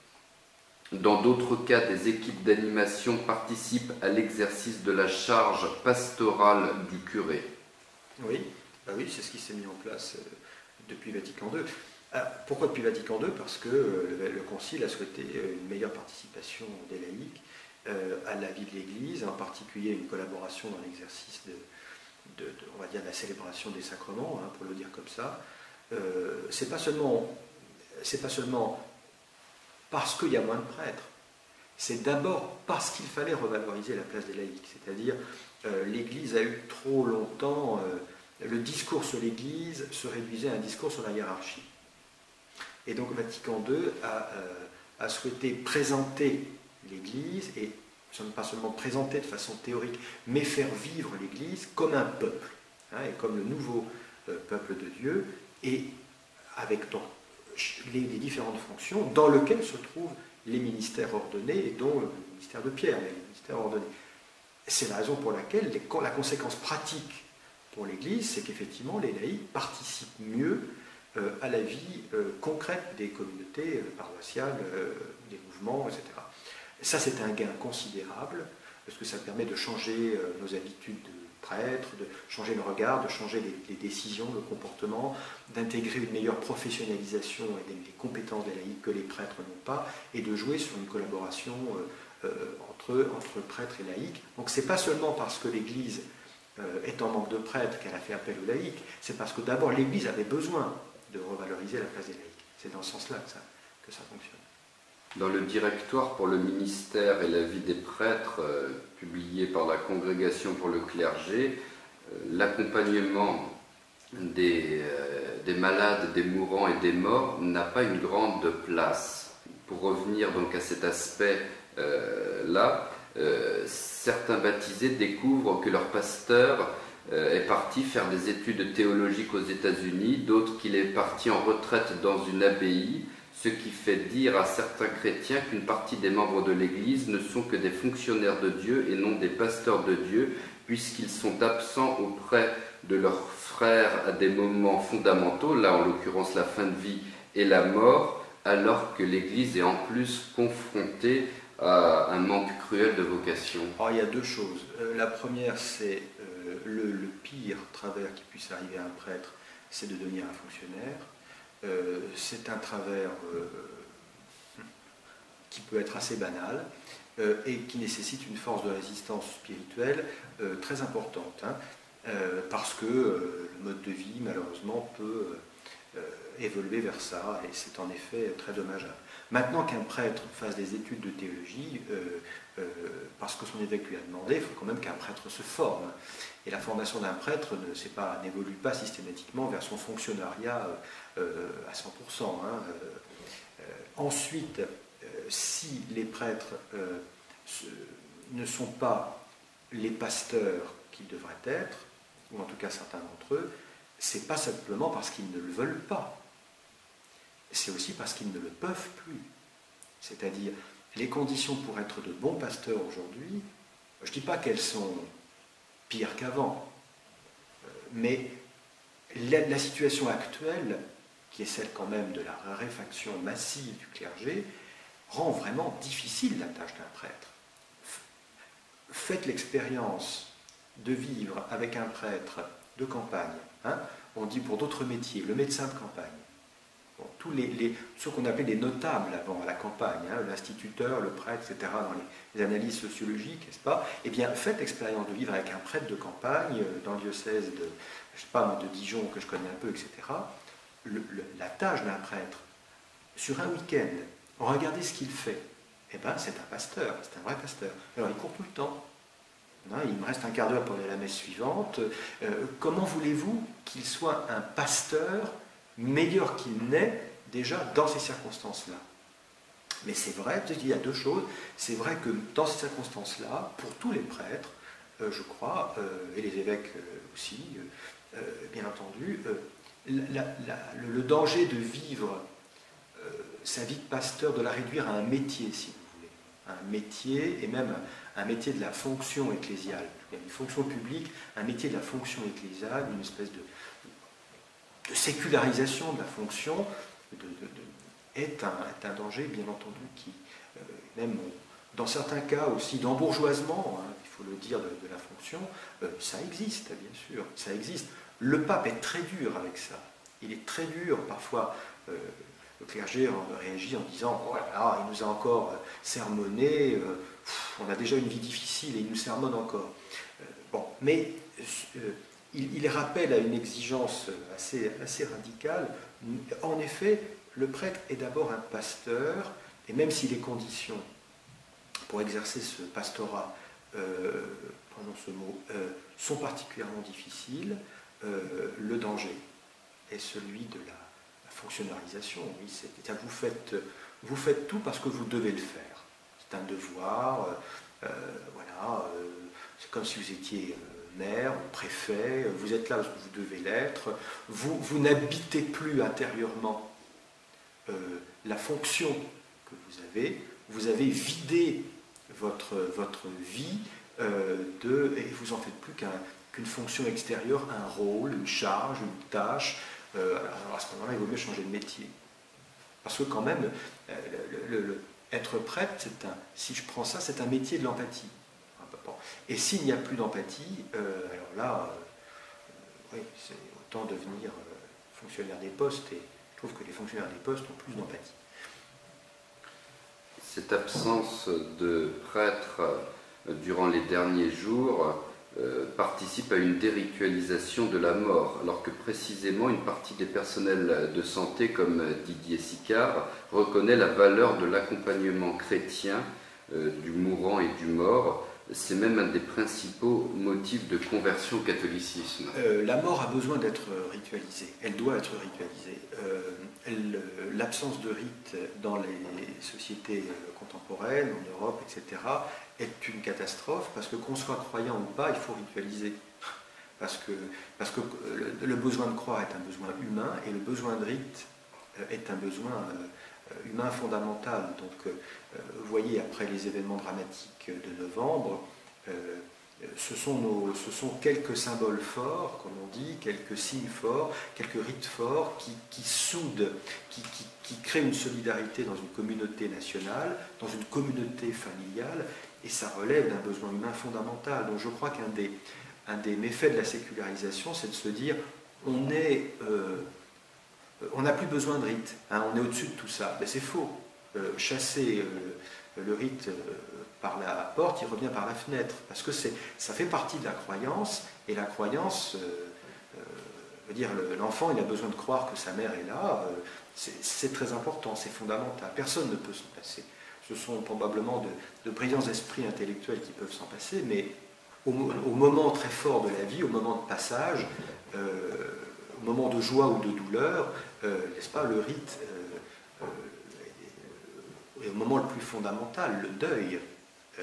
Dans d'autres cas, des équipes d'animation participent à l'exercice de la charge pastorale du curé.
Oui, bah oui, c'est ce qui s'est mis en place euh, depuis Vatican deux. Alors, pourquoi depuis Vatican deux? Parce que euh, le, le Concile a souhaité euh, une meilleure participation des laïcs euh, à la vie de l'Église, en particulier une collaboration dans l'exercice de, de, de, on va dire, de la célébration des sacrements, hein, pour le dire comme ça. Euh, c'est pas seulement, c'est pas seulement parce qu'il y a moins de prêtres, c'est d'abord parce qu'il fallait revaloriser la place des laïcs, c'est-à-dire euh, l'Église a eu trop longtemps, euh, le discours sur l'Église se réduisait à un discours sur la hiérarchie. Et donc Vatican deux a, euh, a souhaité présenter l'Église, et pas seulement présenter de façon théorique, mais faire vivre l'Église comme un peuple, hein, et comme le nouveau euh, peuple de Dieu, et avec donc les, les différentes fonctions dans lesquelles se trouvent les ministères ordonnés, et dont le ministère de Pierre, les ministères ordonnés. C'est la raison pour laquelle les, la conséquence pratique pour l'Église, c'est qu'effectivement les laïcs participent mieux euh, à la vie euh, concrète des communautés euh, paroissiales, euh, des mouvements, et cetera. Et ça, c'est un gain considérable, parce que ça permet de changer euh, nos habitudes de prêtres, de changer le regard, de changer les, les décisions, le comportement, d'intégrer une meilleure professionnalisation et des, des compétences des laïcs que les prêtres n'ont pas, et de jouer sur une collaboration euh, euh, entre, entre prêtres et laïcs. Donc c'est pas seulement parce que l'Église euh, est en manque de prêtres qu'elle a fait appel aux laïcs, c'est parce que d'abord l'Église avait besoin de revaloriser la place des laïcs. C'est dans ce sens-là que ça, que ça fonctionne.
Dans le directoire pour le ministère et la vie des prêtres, euh, publié par la Congrégation pour le clergé, euh, l'accompagnement des, euh, des malades, des mourants et des morts n'a pas une grande place. Pour revenir donc à cet aspect-là, euh, euh, certains baptisés découvrent que leur pasteur euh, est parti faire des études théologiques aux États-Unis, d'autres qu'il est parti en retraite dans une abbaye, ce qui fait dire à certains chrétiens qu'une partie des membres de l'Église ne sont que des fonctionnaires de Dieu et non des pasteurs de Dieu, puisqu'ils sont absents auprès de leurs frères à des moments fondamentaux, là en l'occurrence la fin de vie et la mort, alors que l'Église est en plus confrontée à un manque cruel de vocation.
Alors il y a deux choses. Euh, la première, c'est euh, le, le pire travers qui puisse arriver à un prêtre, c'est de devenir un fonctionnaire. Euh, c'est un travers euh, qui peut être assez banal euh, et qui nécessite une force de résistance spirituelle euh, très importante, hein, euh, parce que euh, le mode de vie, malheureusement, peut euh, évoluer vers ça, et c'est en effet très dommageable. Maintenant qu'un prêtre fasse des études de théologie, euh, euh, parce que son évêque lui a demandé, il faut quand même qu'un prêtre se forme. Et la formation d'un prêtre ne, c'est pas, n'évolue pas systématiquement vers son fonctionnariat euh, à cent pour cent. Hein. Euh, ensuite, euh, si les prêtres euh, ce, ne sont pas les pasteurs qu'ils devraient être, ou en tout cas certains d'entre eux, c'est pas simplement parce qu'ils ne le veulent pas. C'est aussi parce qu'ils ne le peuvent plus. C'est-à-dire, les conditions pour être de bons pasteurs aujourd'hui, je ne dis pas qu'elles sont pires qu'avant, mais la, la situation actuelle, qui est celle quand même de la raréfaction massive du clergé, rend vraiment difficile la tâche d'un prêtre. Faites l'expérience de vivre avec un prêtre de campagne. Hein, on dit pour d'autres métiers, le médecin de campagne. Bon, tous les, les, ceux qu'on appelait les notables avant à la campagne, hein, l'instituteur, le prêtre, et cetera, dans les, les analyses sociologiques, n'est-ce pas? Eh bien, faites l'expérience de vivre avec un prêtre de campagne, dans le diocèse de, je sais pas, de Dijon, que je connais un peu, et cetera. Le, le, la tâche d'un prêtre, sur un week-end, regardez ce qu'il fait. Eh bien, c'est un pasteur, c'est un vrai pasteur. Alors, il court tout le temps. Hein, il me reste un quart d'heure pour aller à la messe suivante. Euh, comment voulez-vous qu'il soit un pasteur meilleur qu'il n'est déjà dans ces circonstances-là? Mais c'est vrai, il y a deux choses. C'est vrai que dans ces circonstances-là, pour tous les prêtres, euh, je crois, euh, et les évêques euh, aussi, euh, bien entendu, euh, la, la, le, le danger de vivre euh, sa vie de pasteur, de la réduire à un métier, si vous voulez, un métier, et même un métier de la fonction ecclésiale, une fonction publique, un métier de la fonction ecclésiale, une espèce de de sécularisation de la fonction de, de, de, est, un, est un danger, bien entendu, qui, euh, même dans certains cas aussi d'embourgeoisement, hein, il faut le dire, de, de la fonction, euh, ça existe, bien sûr, ça existe. Le pape est très dur avec ça. Il est très dur, parfois, euh, le clergé réagit en disant, voilà, il nous a encore sermonné, euh, pff, on a déjà une vie difficile et il nous sermonne encore. Euh, bon, mais... Euh, Il, il rappelle à une exigence assez, assez radicale. En effet, le prêtre est d'abord un pasteur, et même si les conditions pour exercer ce pastorat, euh, pardon ce mot, euh, sont particulièrement difficiles, euh, le danger est celui de la, la fonctionnalisation. Oui, c'est, vous, faites, vous faites tout parce que vous devez le faire. C'est un devoir, euh, voilà, euh, c'est comme si vous étiez... Euh, maire, préfet, vous êtes là parce que vous devez l'être, vous, vous n'habitez plus intérieurement euh, la fonction que vous avez, vous avez vidé votre, votre vie euh, de, et vous n'en faites plus qu'un, qu'une fonction extérieure, un rôle, une charge, une tâche. Euh, alors à ce moment-là, il vaut mieux changer de métier. Parce que quand même, euh, le, le, le, être prêtre, c'est un, si je prends ça, c'est un métier de l'empathie. Et s'il n'y a plus d'empathie, euh, alors là, euh, oui, c'est autant devenir euh, fonctionnaire des postes, et je trouve que les fonctionnaires des postes ont plus d'empathie.
Cette absence de prêtres durant les derniers jours euh, participe à une déritualisation de la mort, alors que précisément une partie des personnels de santé, comme Didier Sicard, reconnaît la valeur de l'accompagnement chrétien euh, du mourant et du mort. C'est même un des principaux motifs de conversion au catholicisme.
Euh, la mort a besoin d'être ritualisée, elle doit être ritualisée. Euh, L'absence de rite dans les sociétés contemporaines, en Europe, et cetera, est une catastrophe, parce que qu'on soit croyant ou pas, il faut ritualiser. Parce que, parce que le, le besoin de croire est un besoin humain, et le besoin de rite est un besoin euh, humain fondamental. Donc, euh, vous voyez, après les événements dramatiques de novembre, euh, ce, sont nos, ce sont quelques symboles forts, comme on dit, quelques signes forts, quelques rites forts qui, qui soudent, qui, qui, qui créent une solidarité dans une communauté nationale, dans une communauté familiale, et ça relève d'un besoin humain fondamental. Donc je crois qu'un des, un des méfaits de la sécularisation, c'est de se dire on est, euh, on n'a plus besoin de rite, hein, on est au-dessus de tout ça. Mais c'est faux. Euh, chasser euh, le rite euh, par la porte, il revient par la fenêtre, parce que ça fait partie de la croyance, et la croyance, euh, euh, veut dire l'enfant, il a besoin de croire que sa mère est là, euh, c'est très important, c'est fondamental, personne ne peut s'en passer. Ce sont probablement de, de brillants esprits intellectuels qui peuvent s'en passer, mais au, au moment très fort de la vie, au moment de passage, euh, au moment de joie ou de douleur, euh, n'est-ce pas, le rite, euh, euh, est au moment le plus fondamental, le deuil, euh,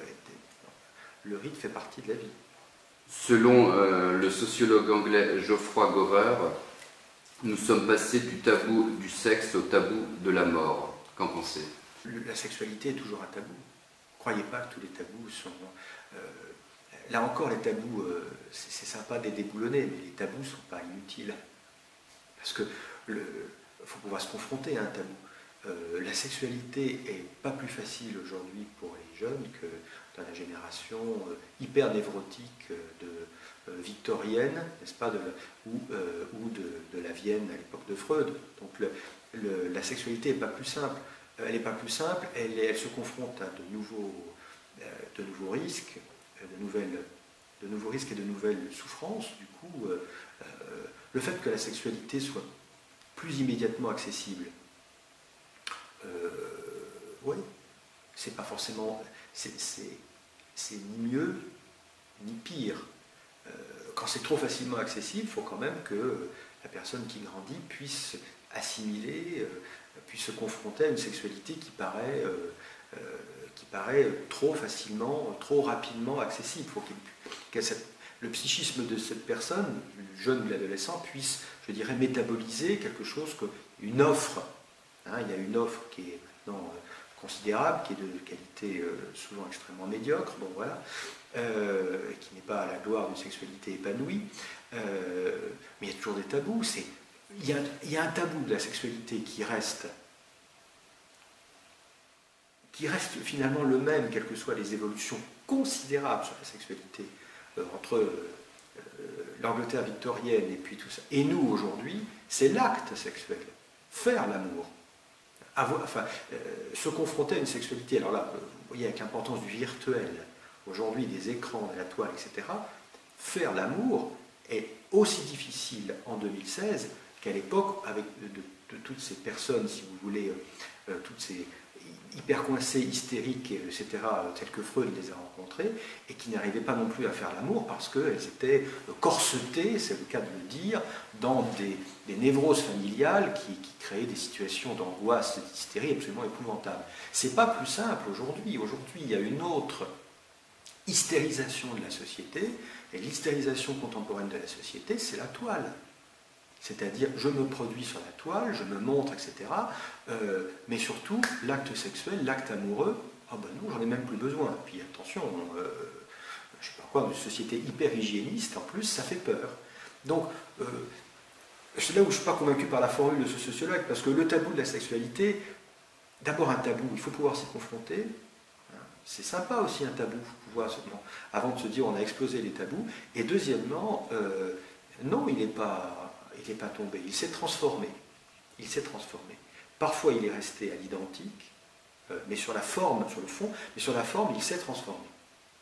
le rite fait partie de la vie.
Selon euh, le sociologue anglais Geoffroy Gorer, nous sommes passés du tabou du sexe au tabou de la mort. Qu'en pensez ?
La sexualité est toujours un tabou. Ne croyez pas que tous les tabous sont... Euh, là encore, les tabous, euh, c'est sympa de les déboulonner, mais les tabous ne sont pas inutiles. Parce que il faut pouvoir se confronter à un tabou. Euh, la sexualité est pas plus facile aujourd'hui pour les jeunes que dans la génération euh, hyper névrotique de, euh, victorienne, n'est-ce pas, de, ou, euh, ou de, de la Vienne à l'époque de Freud. Donc le, le, la sexualité n'est pas plus simple. Elle n'est pas plus simple, elle, elle se confronte à de nouveaux, euh, de nouveaux risques, de, nouvelles, de nouveaux risques et de nouvelles souffrances. Du coup, euh, euh, le fait que la sexualité soit plus immédiatement accessible, euh, oui, c'est pas forcément, c'est ni mieux ni pire. Euh, quand c'est trop facilement accessible, il faut quand même que la personne qui grandit puisse assimiler, euh, puisse se confronter à une sexualité qui paraît, euh, euh, qui paraît trop facilement, trop rapidement accessible. Il faut que le psychisme de cette personne, du jeune ou de l'adolescent, puisse, je dirais, métaboliser quelque chose, que, une offre. Hein, il y a une offre qui est maintenant euh, considérable, qui est de qualité euh, souvent extrêmement médiocre, bon voilà, euh, qui n'est pas à la gloire d'une sexualité épanouie, euh, mais il y a toujours des tabous. C'est Il y, a, il y a un tabou de la sexualité qui reste, qui reste finalement le même, quelles que soient les évolutions considérables sur la sexualité euh, entre euh, l'Angleterre victorienne et puis tout ça, et nous aujourd'hui, c'est l'acte sexuel, faire l'amour, enfin, euh, se confronter à une sexualité. Alors là, vous voyez avec l'importance du virtuel, aujourd'hui des écrans, de la toile, et cetera, faire l'amour est aussi difficile en deux mille seize qu'à l'époque, avec de, de, de toutes ces personnes, si vous voulez, euh, toutes ces hyper coincées, hystériques, et cetera, telles que Freud les a rencontrées, et qui n'arrivaient pas non plus à faire l'amour parce qu'elles étaient corsetées, c'est le cas de le dire, dans des, des névroses familiales qui, qui créaient des situations d'angoisse, d'hystérie absolument épouvantables. C'est pas plus simple aujourd'hui. Aujourd'hui, il y a une autre hystérisation de la société, et l'hystérisation contemporaine de la société, c'est la toile. C'est-à-dire, je me produis sur la toile, je me montre, et cetera. Euh, mais surtout, l'acte sexuel, l'acte amoureux, ah ben non, j'en ai même plus besoin. Puis attention, euh, je ne sais pas quoi, une société hyper hygiéniste, en plus, ça fait peur. Donc, euh, c'est là où je ne suis pas convaincu par la formule de ce sociologue, parce que le tabou de la sexualité, d'abord un tabou, il faut pouvoir s'y confronter. C'est sympa aussi un tabou, pouvoir se, bon, avant de se dire on a explosé les tabous. Et deuxièmement, euh, non, il n'est pas... il n'est pas tombé, il s'est transformé. Il s'est transformé. Parfois, il est resté à l'identique, euh, mais sur la forme, sur le fond, mais sur la forme, il s'est transformé.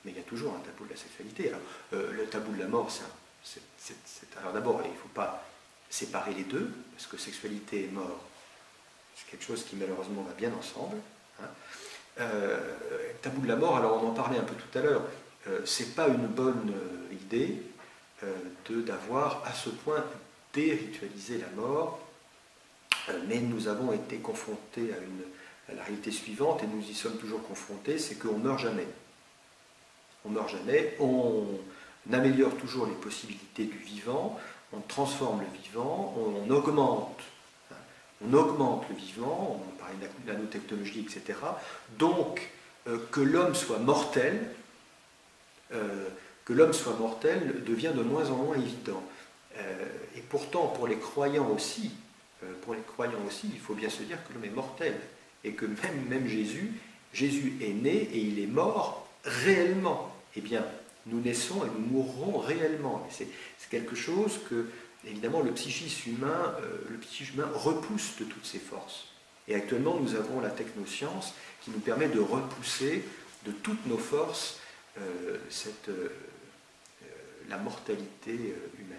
mais il y a toujours un tabou de la sexualité. Alors, euh, le tabou de la mort, c'est... Alors d'abord, il ne faut pas séparer les deux, parce que sexualité et mort, c'est quelque chose qui malheureusement va bien ensemble. Hein. Euh, tabou de la mort, alors on en parlait un peu tout à l'heure, euh, c'est pas une bonne euh, idée euh, de, d'avoir à ce point déritualisé la mort, euh, mais nous avons été confrontés à, une, à la réalité suivante, et nous y sommes toujours confrontés, c'est qu'on ne meurt jamais. On ne meurt jamais, on améliore toujours les possibilités du vivant, on transforme le vivant, on, on augmente, hein, on augmente le vivant, on parlait de la nanotechnologie, et cetera. Donc, euh, que l'homme soit mortel, euh, que l'homme soit mortel devient de moins en moins évident. Euh, et pourtant, pour les croyants aussi, euh, pour les croyants aussi, il faut bien se dire que l'homme est mortel, et que même, même Jésus, Jésus est né et il est mort réellement. Eh bien, nous naissons et nous mourrons réellement. C'est quelque chose que, évidemment, le psychisme humain, euh, le psychisme humain repousse de toutes ses forces. Et actuellement, nous avons la technoscience qui nous permet de repousser de toutes nos forces euh, cette, euh, la mortalité euh, humaine.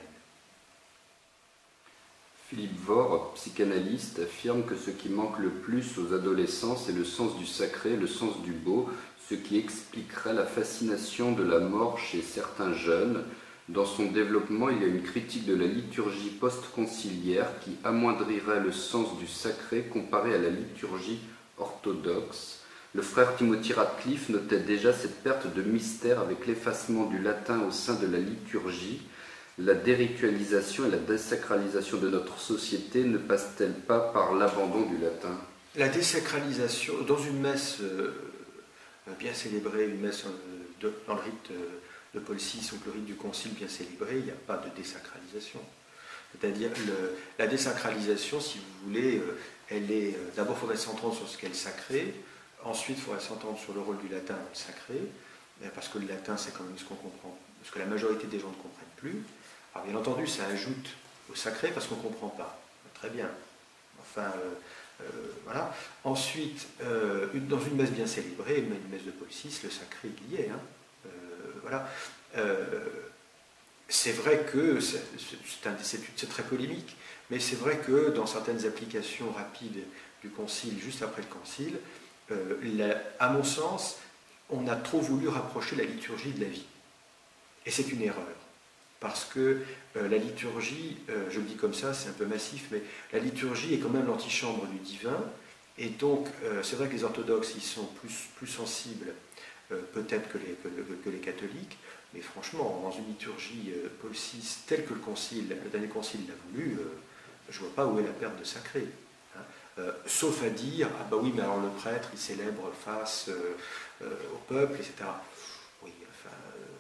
Philippe Vore, psychanalyste, affirme que ce qui manque le plus aux adolescents, c'est le sens du sacré, le sens du beau, ce qui expliquerait la fascination de la mort chez certains jeunes. Dans son développement, il y a une critique de la liturgie post-conciliaire qui amoindrirait le sens du sacré comparé à la liturgie orthodoxe. Le frère Timothy Radcliffe notait déjà cette perte de mystère avec l'effacement du latin au sein de la liturgie. La déritualisation et la désacralisation de notre société ne passent-elles pas par l'abandon du latin?
La désacralisation, dans une messe euh, bien célébrée, une messe euh, de, dans le rite euh, de Paul six ou le rite du Concile bien célébré, il n'y a pas de désacralisation. C'est-à-dire le, la désacralisation, si vous voulez, euh, elle est euh, d'abord il faudrait s'entendre sur ce qu'est le sacré, ensuite il faudrait s'entendre sur le rôle du latin dans le sacré, parce que le latin c'est quand même ce qu'on comprend, parce que la majorité des gens ne comprennent plus. Alors bien entendu, ça ajoute au sacré parce qu'on ne comprend pas. Très bien. Enfin, euh, euh, voilà. Ensuite, euh, une, dans une messe bien célébrée, une messe de Paul six, le sacré il y est. Hein. Euh, voilà. Euh, c'est vrai que c'est très polémique, mais c'est vrai que dans certaines applications rapides du Concile, juste après le Concile, euh, la, à mon sens, on a trop voulu rapprocher la liturgie de la vie. Et c'est une erreur. Parce que euh, la liturgie, euh, je le dis comme ça, c'est un peu massif, mais la liturgie est quand même l'antichambre du divin, et donc euh, c'est vrai que les orthodoxes y sont plus, plus sensibles euh, peut-être que les, que, que les catholiques, mais franchement, dans une liturgie euh, Paul six, telle que le, concile, le dernier concile l'a voulu, euh, je ne vois pas où est la perte de sacré. Hein. Euh, sauf à dire, ah bah oui, mais alors le prêtre, il célèbre face euh, euh, au peuple, et cetera. Oui, enfin...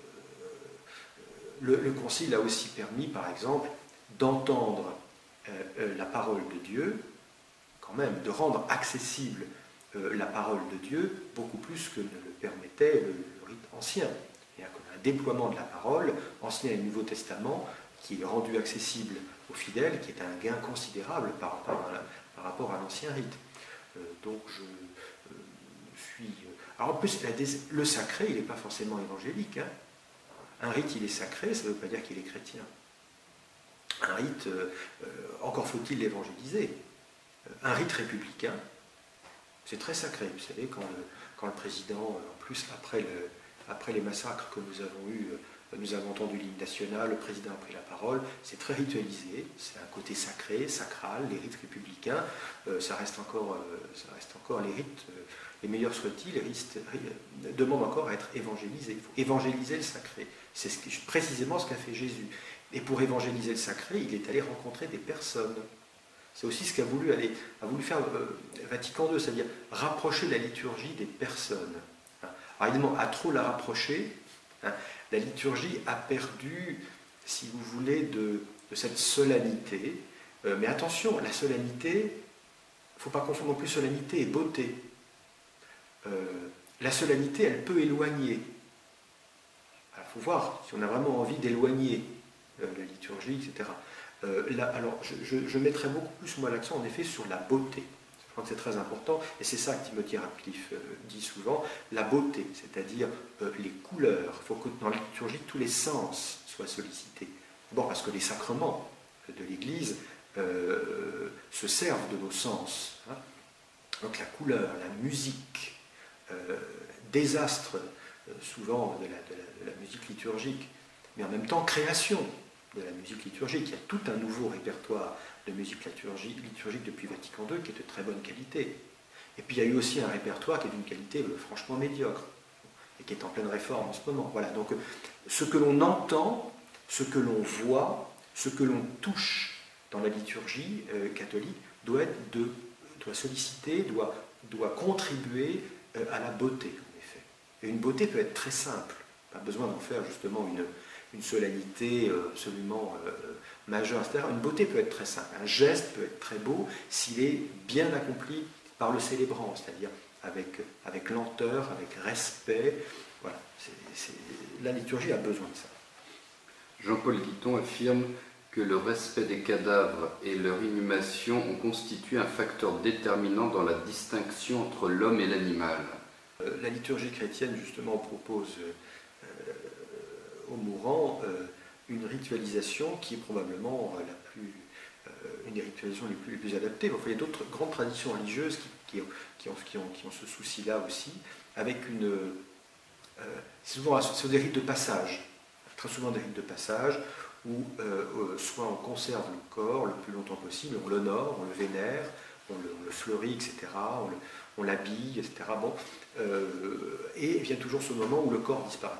Le, le Concile a aussi permis, par exemple, d'entendre euh, euh, la parole de Dieu, quand même, de rendre accessible euh, la parole de Dieu beaucoup plus que ne le permettait le, le rite ancien. Il y a un déploiement de la parole, Ancien et Nouveau Testament, qui est rendu accessible aux fidèles, qui est un gain considérable par rapport à, par rapport à l'ancien rite. Euh, donc je euh, suis... Alors en plus, la, le sacré, il n'est pas forcément évangélique, hein. Un rite, il est sacré, ça ne veut pas dire qu'il est chrétien. Un rite, euh, encore faut-il l'évangéliser. Un rite républicain, c'est très sacré. Vous savez, quand le, quand le président, en plus après, le, après les massacres que nous avons eus, nous avons entendu l'hymne national, le président a pris la parole, c'est très ritualisé, c'est un côté sacré, sacral, les rites républicains, euh, ça, reste encore, euh, ça reste encore les rites, euh, les meilleurs soient-ils, les rites euh, demandent encore à être évangélisés. Il faut évangéliser le sacré. C'est ce précisément ce qu'a fait Jésus. Et pour évangéliser le sacré, il est allé rencontrer des personnes. C'est aussi ce qu'a voulu, aller, a voulu faire euh, Vatican deux, c'est-à-dire rapprocher la liturgie des personnes. Hein. Alors évidemment, à trop la rapprocher, hein, la liturgie a perdu, si vous voulez, de, de cette solennité. Euh, mais attention, la solennité, il ne faut pas confondre non plus solennité et beauté. Euh, la solennité, elle peut éloigner. Il faut voir si on a vraiment envie d'éloigner euh, la liturgie, et cetera. Euh, là, alors, je, je, je mettrais beaucoup plus, moi, l'accent, en effet, sur la beauté. Je crois que c'est très important, et c'est ça que Timothy Radcliffe euh, dit souvent, la beauté, c'est-à-dire euh, les couleurs. Il faut que dans la liturgie, tous les sens soient sollicités. D'abord parce que les sacrements de l'Église euh, se servent de nos sens. Hein. Donc la couleur, la musique, euh, désastre euh, souvent de la, de, la, de la musique liturgique, mais en même temps création de la musique liturgique. Il y a tout un nouveau répertoire de musique liturgique, liturgique depuis Vatican deux qui est de très bonne qualité. Et puis il y a eu aussi un répertoire qui est d'une qualité euh, franchement médiocre et qui est en pleine réforme en ce moment. Voilà, donc ce que l'on entend, ce que l'on voit, ce que l'on touche dans la liturgie euh, catholique doit être de, doit solliciter, doit, doit contribuer euh, à la beauté, en effet. Et une beauté peut être très simple, pas besoin d'en faire justement une, une solennité euh, absolument euh, majeure, et cetera. Une beauté peut être très simple, un geste peut être très beau s'il est bien accompli par le célébrant, c'est-à-dire avec, avec lenteur, avec respect. Voilà, c'est, c'est, la liturgie a besoin de ça.
Jean-Paul Guiton affirme que le respect des cadavres et leur inhumation ont constitué un facteur déterminant dans la distinction entre l'homme et l'animal.
Euh, la liturgie chrétienne, justement, propose euh, aux mourants euh, une ritualisation qui est probablement euh, la plus, euh, une des ritualisations les plus, les plus adaptées. Enfin, il y a d'autres grandes traditions religieuses qui, qui, qui, ont, qui, ont, qui ont ce souci-là aussi, avec une... Euh, souvent, ce sont des rites de passage, très souvent des rites de passage, où euh, soit on conserve le corps le plus longtemps possible, on l'honore, on le vénère, on le, on le fleurit, et cetera, on, le, on l'habille, et cetera. Bon, euh, et vient toujours ce moment où le corps disparaît.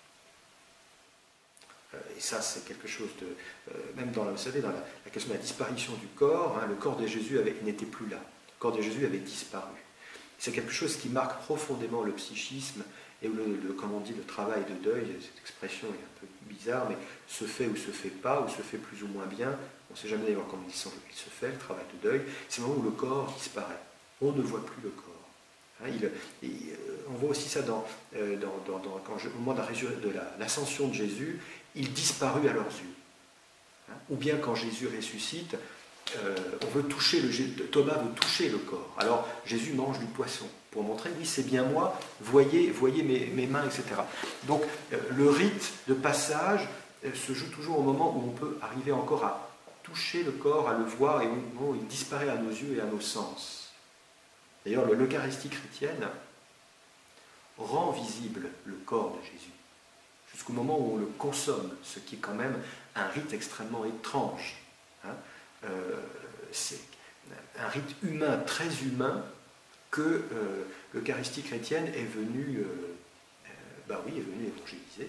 Et ça, c'est quelque chose de... Euh, même dans la, vous savez, dans la, la question de la disparition du corps, hein, le corps de Jésus avait, n'était plus là. Le corps de Jésus avait disparu. C'est quelque chose qui marque profondément le psychisme et où, le, le, comme on dit, le travail de deuil, cette expression est un peu bizarre, mais se fait ou se fait pas, ou se fait plus ou moins bien. On ne sait jamais d'ailleurs comment il se fait, le travail de deuil. C'est le moment où le corps disparaît. On ne voit plus le corps. Hein, il, il, on voit aussi ça dans, euh, dans, dans, dans, quand je, au moment de, la, de la, l'ascension de Jésus, il disparut à leurs yeux. Hein, ou bien quand Jésus ressuscite, euh, on veut toucher le, Thomas veut toucher le corps. Alors Jésus mange du poisson pour montrer, oui, c'est bien moi, voyez, voyez mes, mes mains, et cetera. Donc euh, le rite de passage euh, se joue toujours au moment où on peut arriver encore à toucher le corps, à le voir, et où, où il disparaît à nos yeux et à nos sens. D'ailleurs, l'Eucharistie chrétienne rend visible le corps de Jésus, jusqu'au moment où on le consomme, ce qui est quand même un rite extrêmement étrange. Hein. Euh, c'est un rite humain, très humain, que euh, l'Eucharistie chrétienne est venue, euh, euh, bah oui, est venue évangéliser.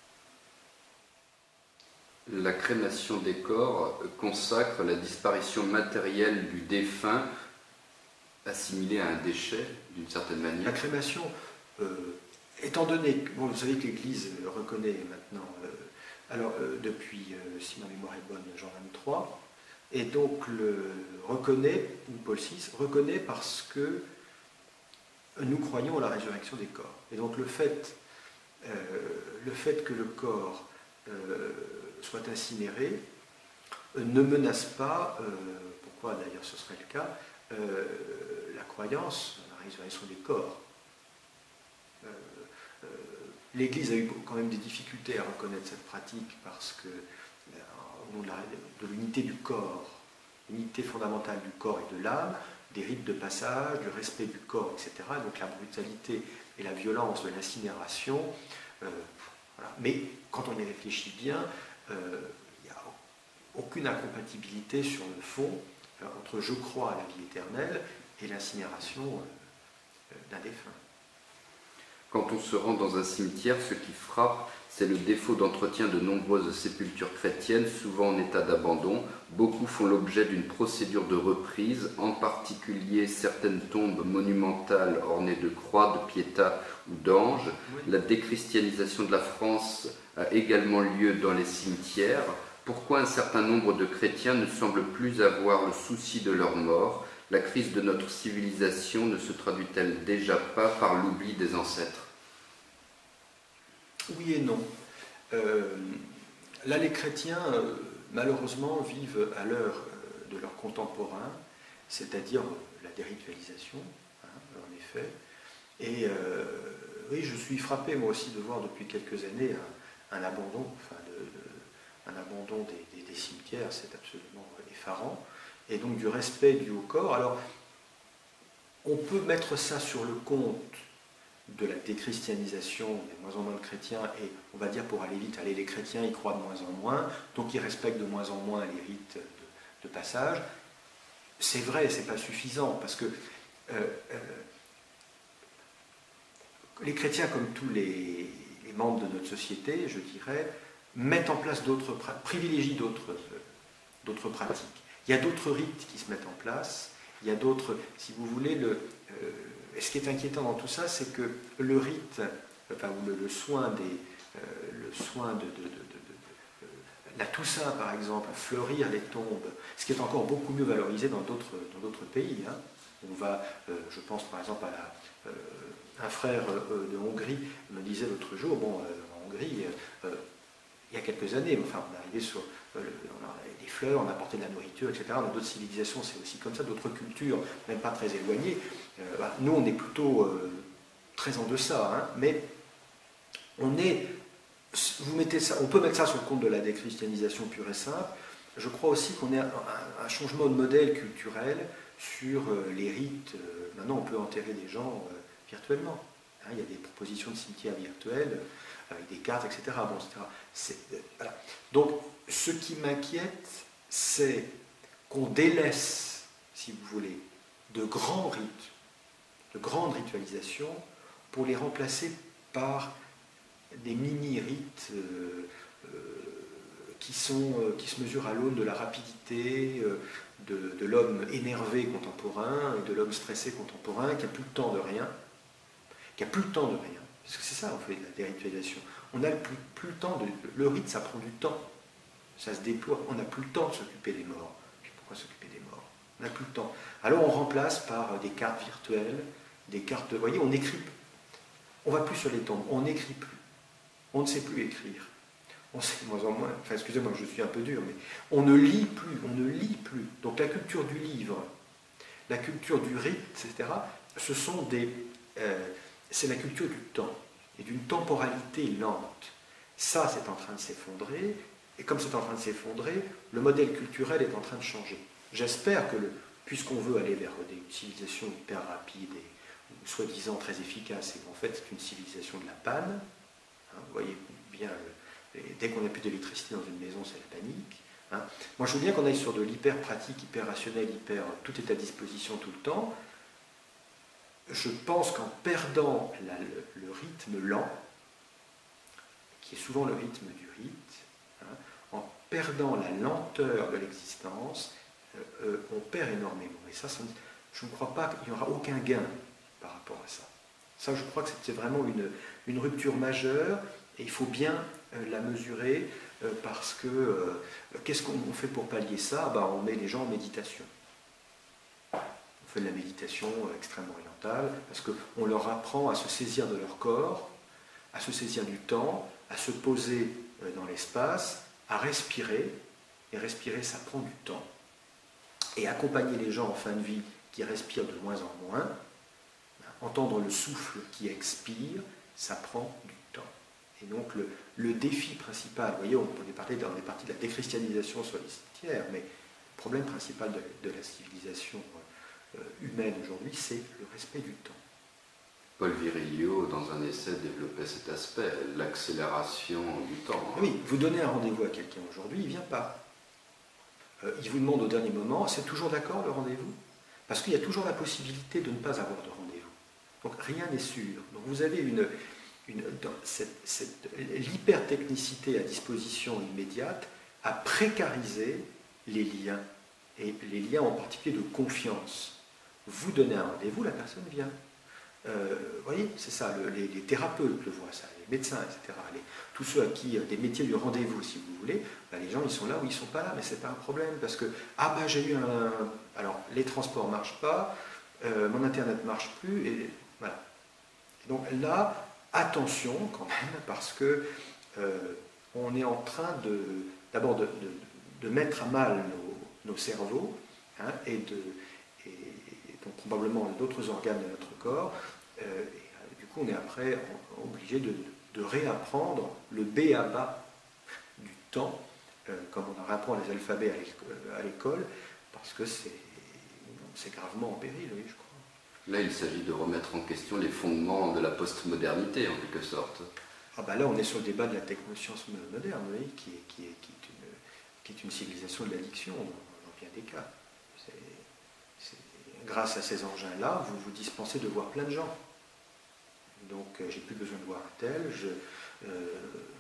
La crémation des corps consacre la disparition matérielle du défunt, assimilé à un déchet, d'une certaine manière.
La crémation, euh, étant donné que, bon, vous savez que l'Église reconnaît maintenant, euh, alors euh, depuis, euh, si ma mémoire est bonne, Jean vingt-trois, et donc le reconnaît, ou Paul six, reconnaît parce que nous croyons à la résurrection des corps. Et donc le fait, euh, le fait que le corps euh, soit incinéré euh, ne menace pas, euh, pourquoi d'ailleurs ce serait le cas, euh, la croyance à la résurrection des corps. Euh, euh, L'Église a eu quand même des difficultés à reconnaître cette pratique parce que, au nom de, de l'unité du corps, l'unité fondamentale du corps et de l'âme, des rites de passage, du respect du corps, et cetera. Donc la brutalité et la violence de l'incinération. Euh, voilà. Mais quand on y réfléchit bien, euh, il n'y a aucune incompatibilité sur le fond euh, entre je crois à la vie éternelle et l'incinération euh, d'un défunt.
Quand on se rend dans un cimetière, ce qui frappe, c'est le défaut d'entretien de nombreuses sépultures chrétiennes, souvent en état d'abandon. Beaucoup font l'objet d'une procédure de reprise, en particulier certaines tombes monumentales ornées de croix, de piétas ou d'anges. La déchristianisation de la France a également lieu dans les cimetières. Pourquoi un certain nombre de chrétiens ne semblent plus avoir le souci de leur mort? La crise de notre civilisation ne se traduit-elle déjà pas par l'oubli des ancêtres?
Oui et non. Euh, là, les chrétiens, euh, malheureusement, vivent à l'heure euh, de leurs contemporains c'est-à-dire la déritualisation, hein, en effet. Et euh, oui, je suis frappé moi aussi de voir depuis quelques années un, un abandon, enfin de, de, un abandon des, des, des cimetières, c'est absolument effarant, et donc du respect dû au corps. Alors, on peut mettre ça sur le compte de la déchristianisation, il y a de moins en moins de chrétiens, et on va dire pour aller vite, allez, les chrétiens ils croient de moins en moins, donc ils respectent de moins en moins les rites de, de passage. C'est vrai, c'est pas suffisant, parce que euh, euh, les chrétiens, comme tous les, les membres de notre société, je dirais, mettent en place d'autres, privilégient d'autres, d'autres pratiques. Il y a d'autres rites qui se mettent en place, il y a d'autres, si vous voulez, le, euh, ce qui est inquiétant dans tout ça, c'est que le rite, enfin, le, le soin des, euh, le soin de, de, de, de, de, de la Toussaint, par exemple, fleurir les tombes, ce qui est encore beaucoup mieux valorisé dans d'autres, dans d'autres pays. Hein. On va, euh, je pense par exemple à la, euh, un frère euh, de Hongrie me disait l'autre jour, bon, euh, en Hongrie, euh, il y a quelques années, enfin, on est arrivé sur euh, le, on a des fleurs, on a apporté de la nourriture, et cetera. Dans d'autres civilisations, c'est aussi comme ça, d'autres cultures, même pas très éloignées. Euh, bah, nous, on est plutôt euh, très en deçà, hein, mais on est, vous mettez ça, on peut mettre ça sur le compte de la déchristianisation pure et simple. Je crois aussi qu'on est un, un, un changement de modèle culturel sur euh, les rites. Euh, maintenant, on peut enterrer des gens euh, virtuellement. Hein, il y a des propositions de cimetières virtuels avec des cartes, et cetera. Bon, et cetera. C'est, euh, voilà. Donc, ce qui m'inquiète, c'est qu'on délaisse, si vous voulez, de grands rites, de grandes ritualisations, pour les remplacer par des mini-rites euh, euh, qui, sont, euh, qui se mesurent à l'aune de la rapidité, euh, de, de l'homme énervé contemporain, et de l'homme stressé contemporain, qui n'a plus le temps de rien, qui n'a plus le temps de rien. Parce que c'est ça, en fait, la déritualisation. On n'a plus, plus le temps de... Le rite, ça prend du temps. Ça se déploie. On n'a plus le temps de s'occuper des morts. Puis pourquoi s'occuper des morts? On n'a plus le temps. Alors on remplace par des cartes virtuelles, des cartes... Vous voyez, on n'écrit plus. On ne va plus sur les tombes. On n'écrit plus. On ne sait plus écrire. On sait de moins en moins... Enfin, excusez-moi, je suis un peu dur, mais on ne lit plus. On ne lit plus. Donc la culture du livre, la culture du rite, et cetera, ce sont des... Euh, c'est la culture du temps et d'une temporalité lente. Ça, c'est en train de s'effondrer, et comme c'est en train de s'effondrer, le modèle culturel est en train de changer. J'espère que, le, puisqu'on veut aller vers des civilisations hyper rapides et soi-disant très efficaces, et qu'en fait c'est une civilisation de la panne, hein, vous voyez bien, le, dès qu'on n'a plus d'électricité dans une maison, c'est la panique. Hein. Moi, je veux bien qu'on aille sur de l'hyper pratique, hyper rationnel, hyper, tout est à disposition tout le temps. Je pense qu'en perdant la, le, le rythme lent, qui est souvent le rythme du rite, hein, en perdant la lenteur de l'existence, euh, euh, on perd énormément. Et ça, ça je ne crois pas qu'il n'y aura aucun gain par rapport à ça. Ça, je crois que c'est vraiment une, une rupture majeure, et il faut bien euh, la mesurer, euh, parce que euh, qu'est-ce qu'on fait pour pallier ça? Ben, on met les gens en méditation. On fait de la méditation extrêmement orientale, parce qu'on leur apprend à se saisir de leur corps, à se saisir du temps, à se poser dans l'espace, à respirer, et respirer, ça prend du temps. Et accompagner les gens en fin de vie qui respirent de moins en moins, entendre le souffle qui expire, ça prend du temps. Et donc le, le défi principal, vous voyez, on est parti dans les parties de la déchristianisation sur les cimetières, mais le problème principal de, de la civilisation humaine aujourd'hui, c'est le respect du temps.
Paul Virilio, dans un essai, développait cet aspect, l'accélération du temps.
Oui, vous donnez un rendez-vous à quelqu'un aujourd'hui, il ne vient pas. Euh, il vous demande au dernier moment, c'est toujours d'accord le rendez-vous? Parce qu'il y a toujours la possibilité de ne pas avoir de rendez-vous. Donc rien n'est sûr. Donc vous avez une, une, cette, cette, l'hypertechnicité à disposition immédiate à précariser les liens, et les liens en particulier de confiance. Vous donnez un rendez-vous, la personne vient. Euh, vous voyez, c'est ça, le, les, les thérapeutes le voient ça, les médecins, et cetera. Les, tous ceux à qui, des métiers du rendez-vous, si vous voulez, ben les gens, ils sont là ou ils ne sont pas là, mais ce n'est pas un problème, parce que, ah ben j'ai eu un... Alors, les transports ne marchent pas, euh, mon Internet ne marche plus, et voilà. Donc là, attention quand même, parce que euh, on est en train de, d'abord de, de, de mettre à mal nos, nos cerveaux, hein, et de... et, et donc probablement d'autres organes de notre corps. Euh, et, du coup, on est après obligé de, de réapprendre le B à bas du temps, euh, comme on réapprend les alphabets à l'école, parce que c'est gravement en péril, oui, je crois.
Là, il s'agit de remettre en question les fondements de la postmodernité, en quelque sorte.
Ah ben là, on est sur le débat de la technoscience moderne, oui, qui, est, qui, est, qui, est une, qui est une civilisation de l'addiction, dans, dans bien des cas. C'est, c'est, grâce à ces engins-là, vous vous dispensez de voir plein de gens. Donc, euh, j'ai plus besoin de voir un tel, je, euh,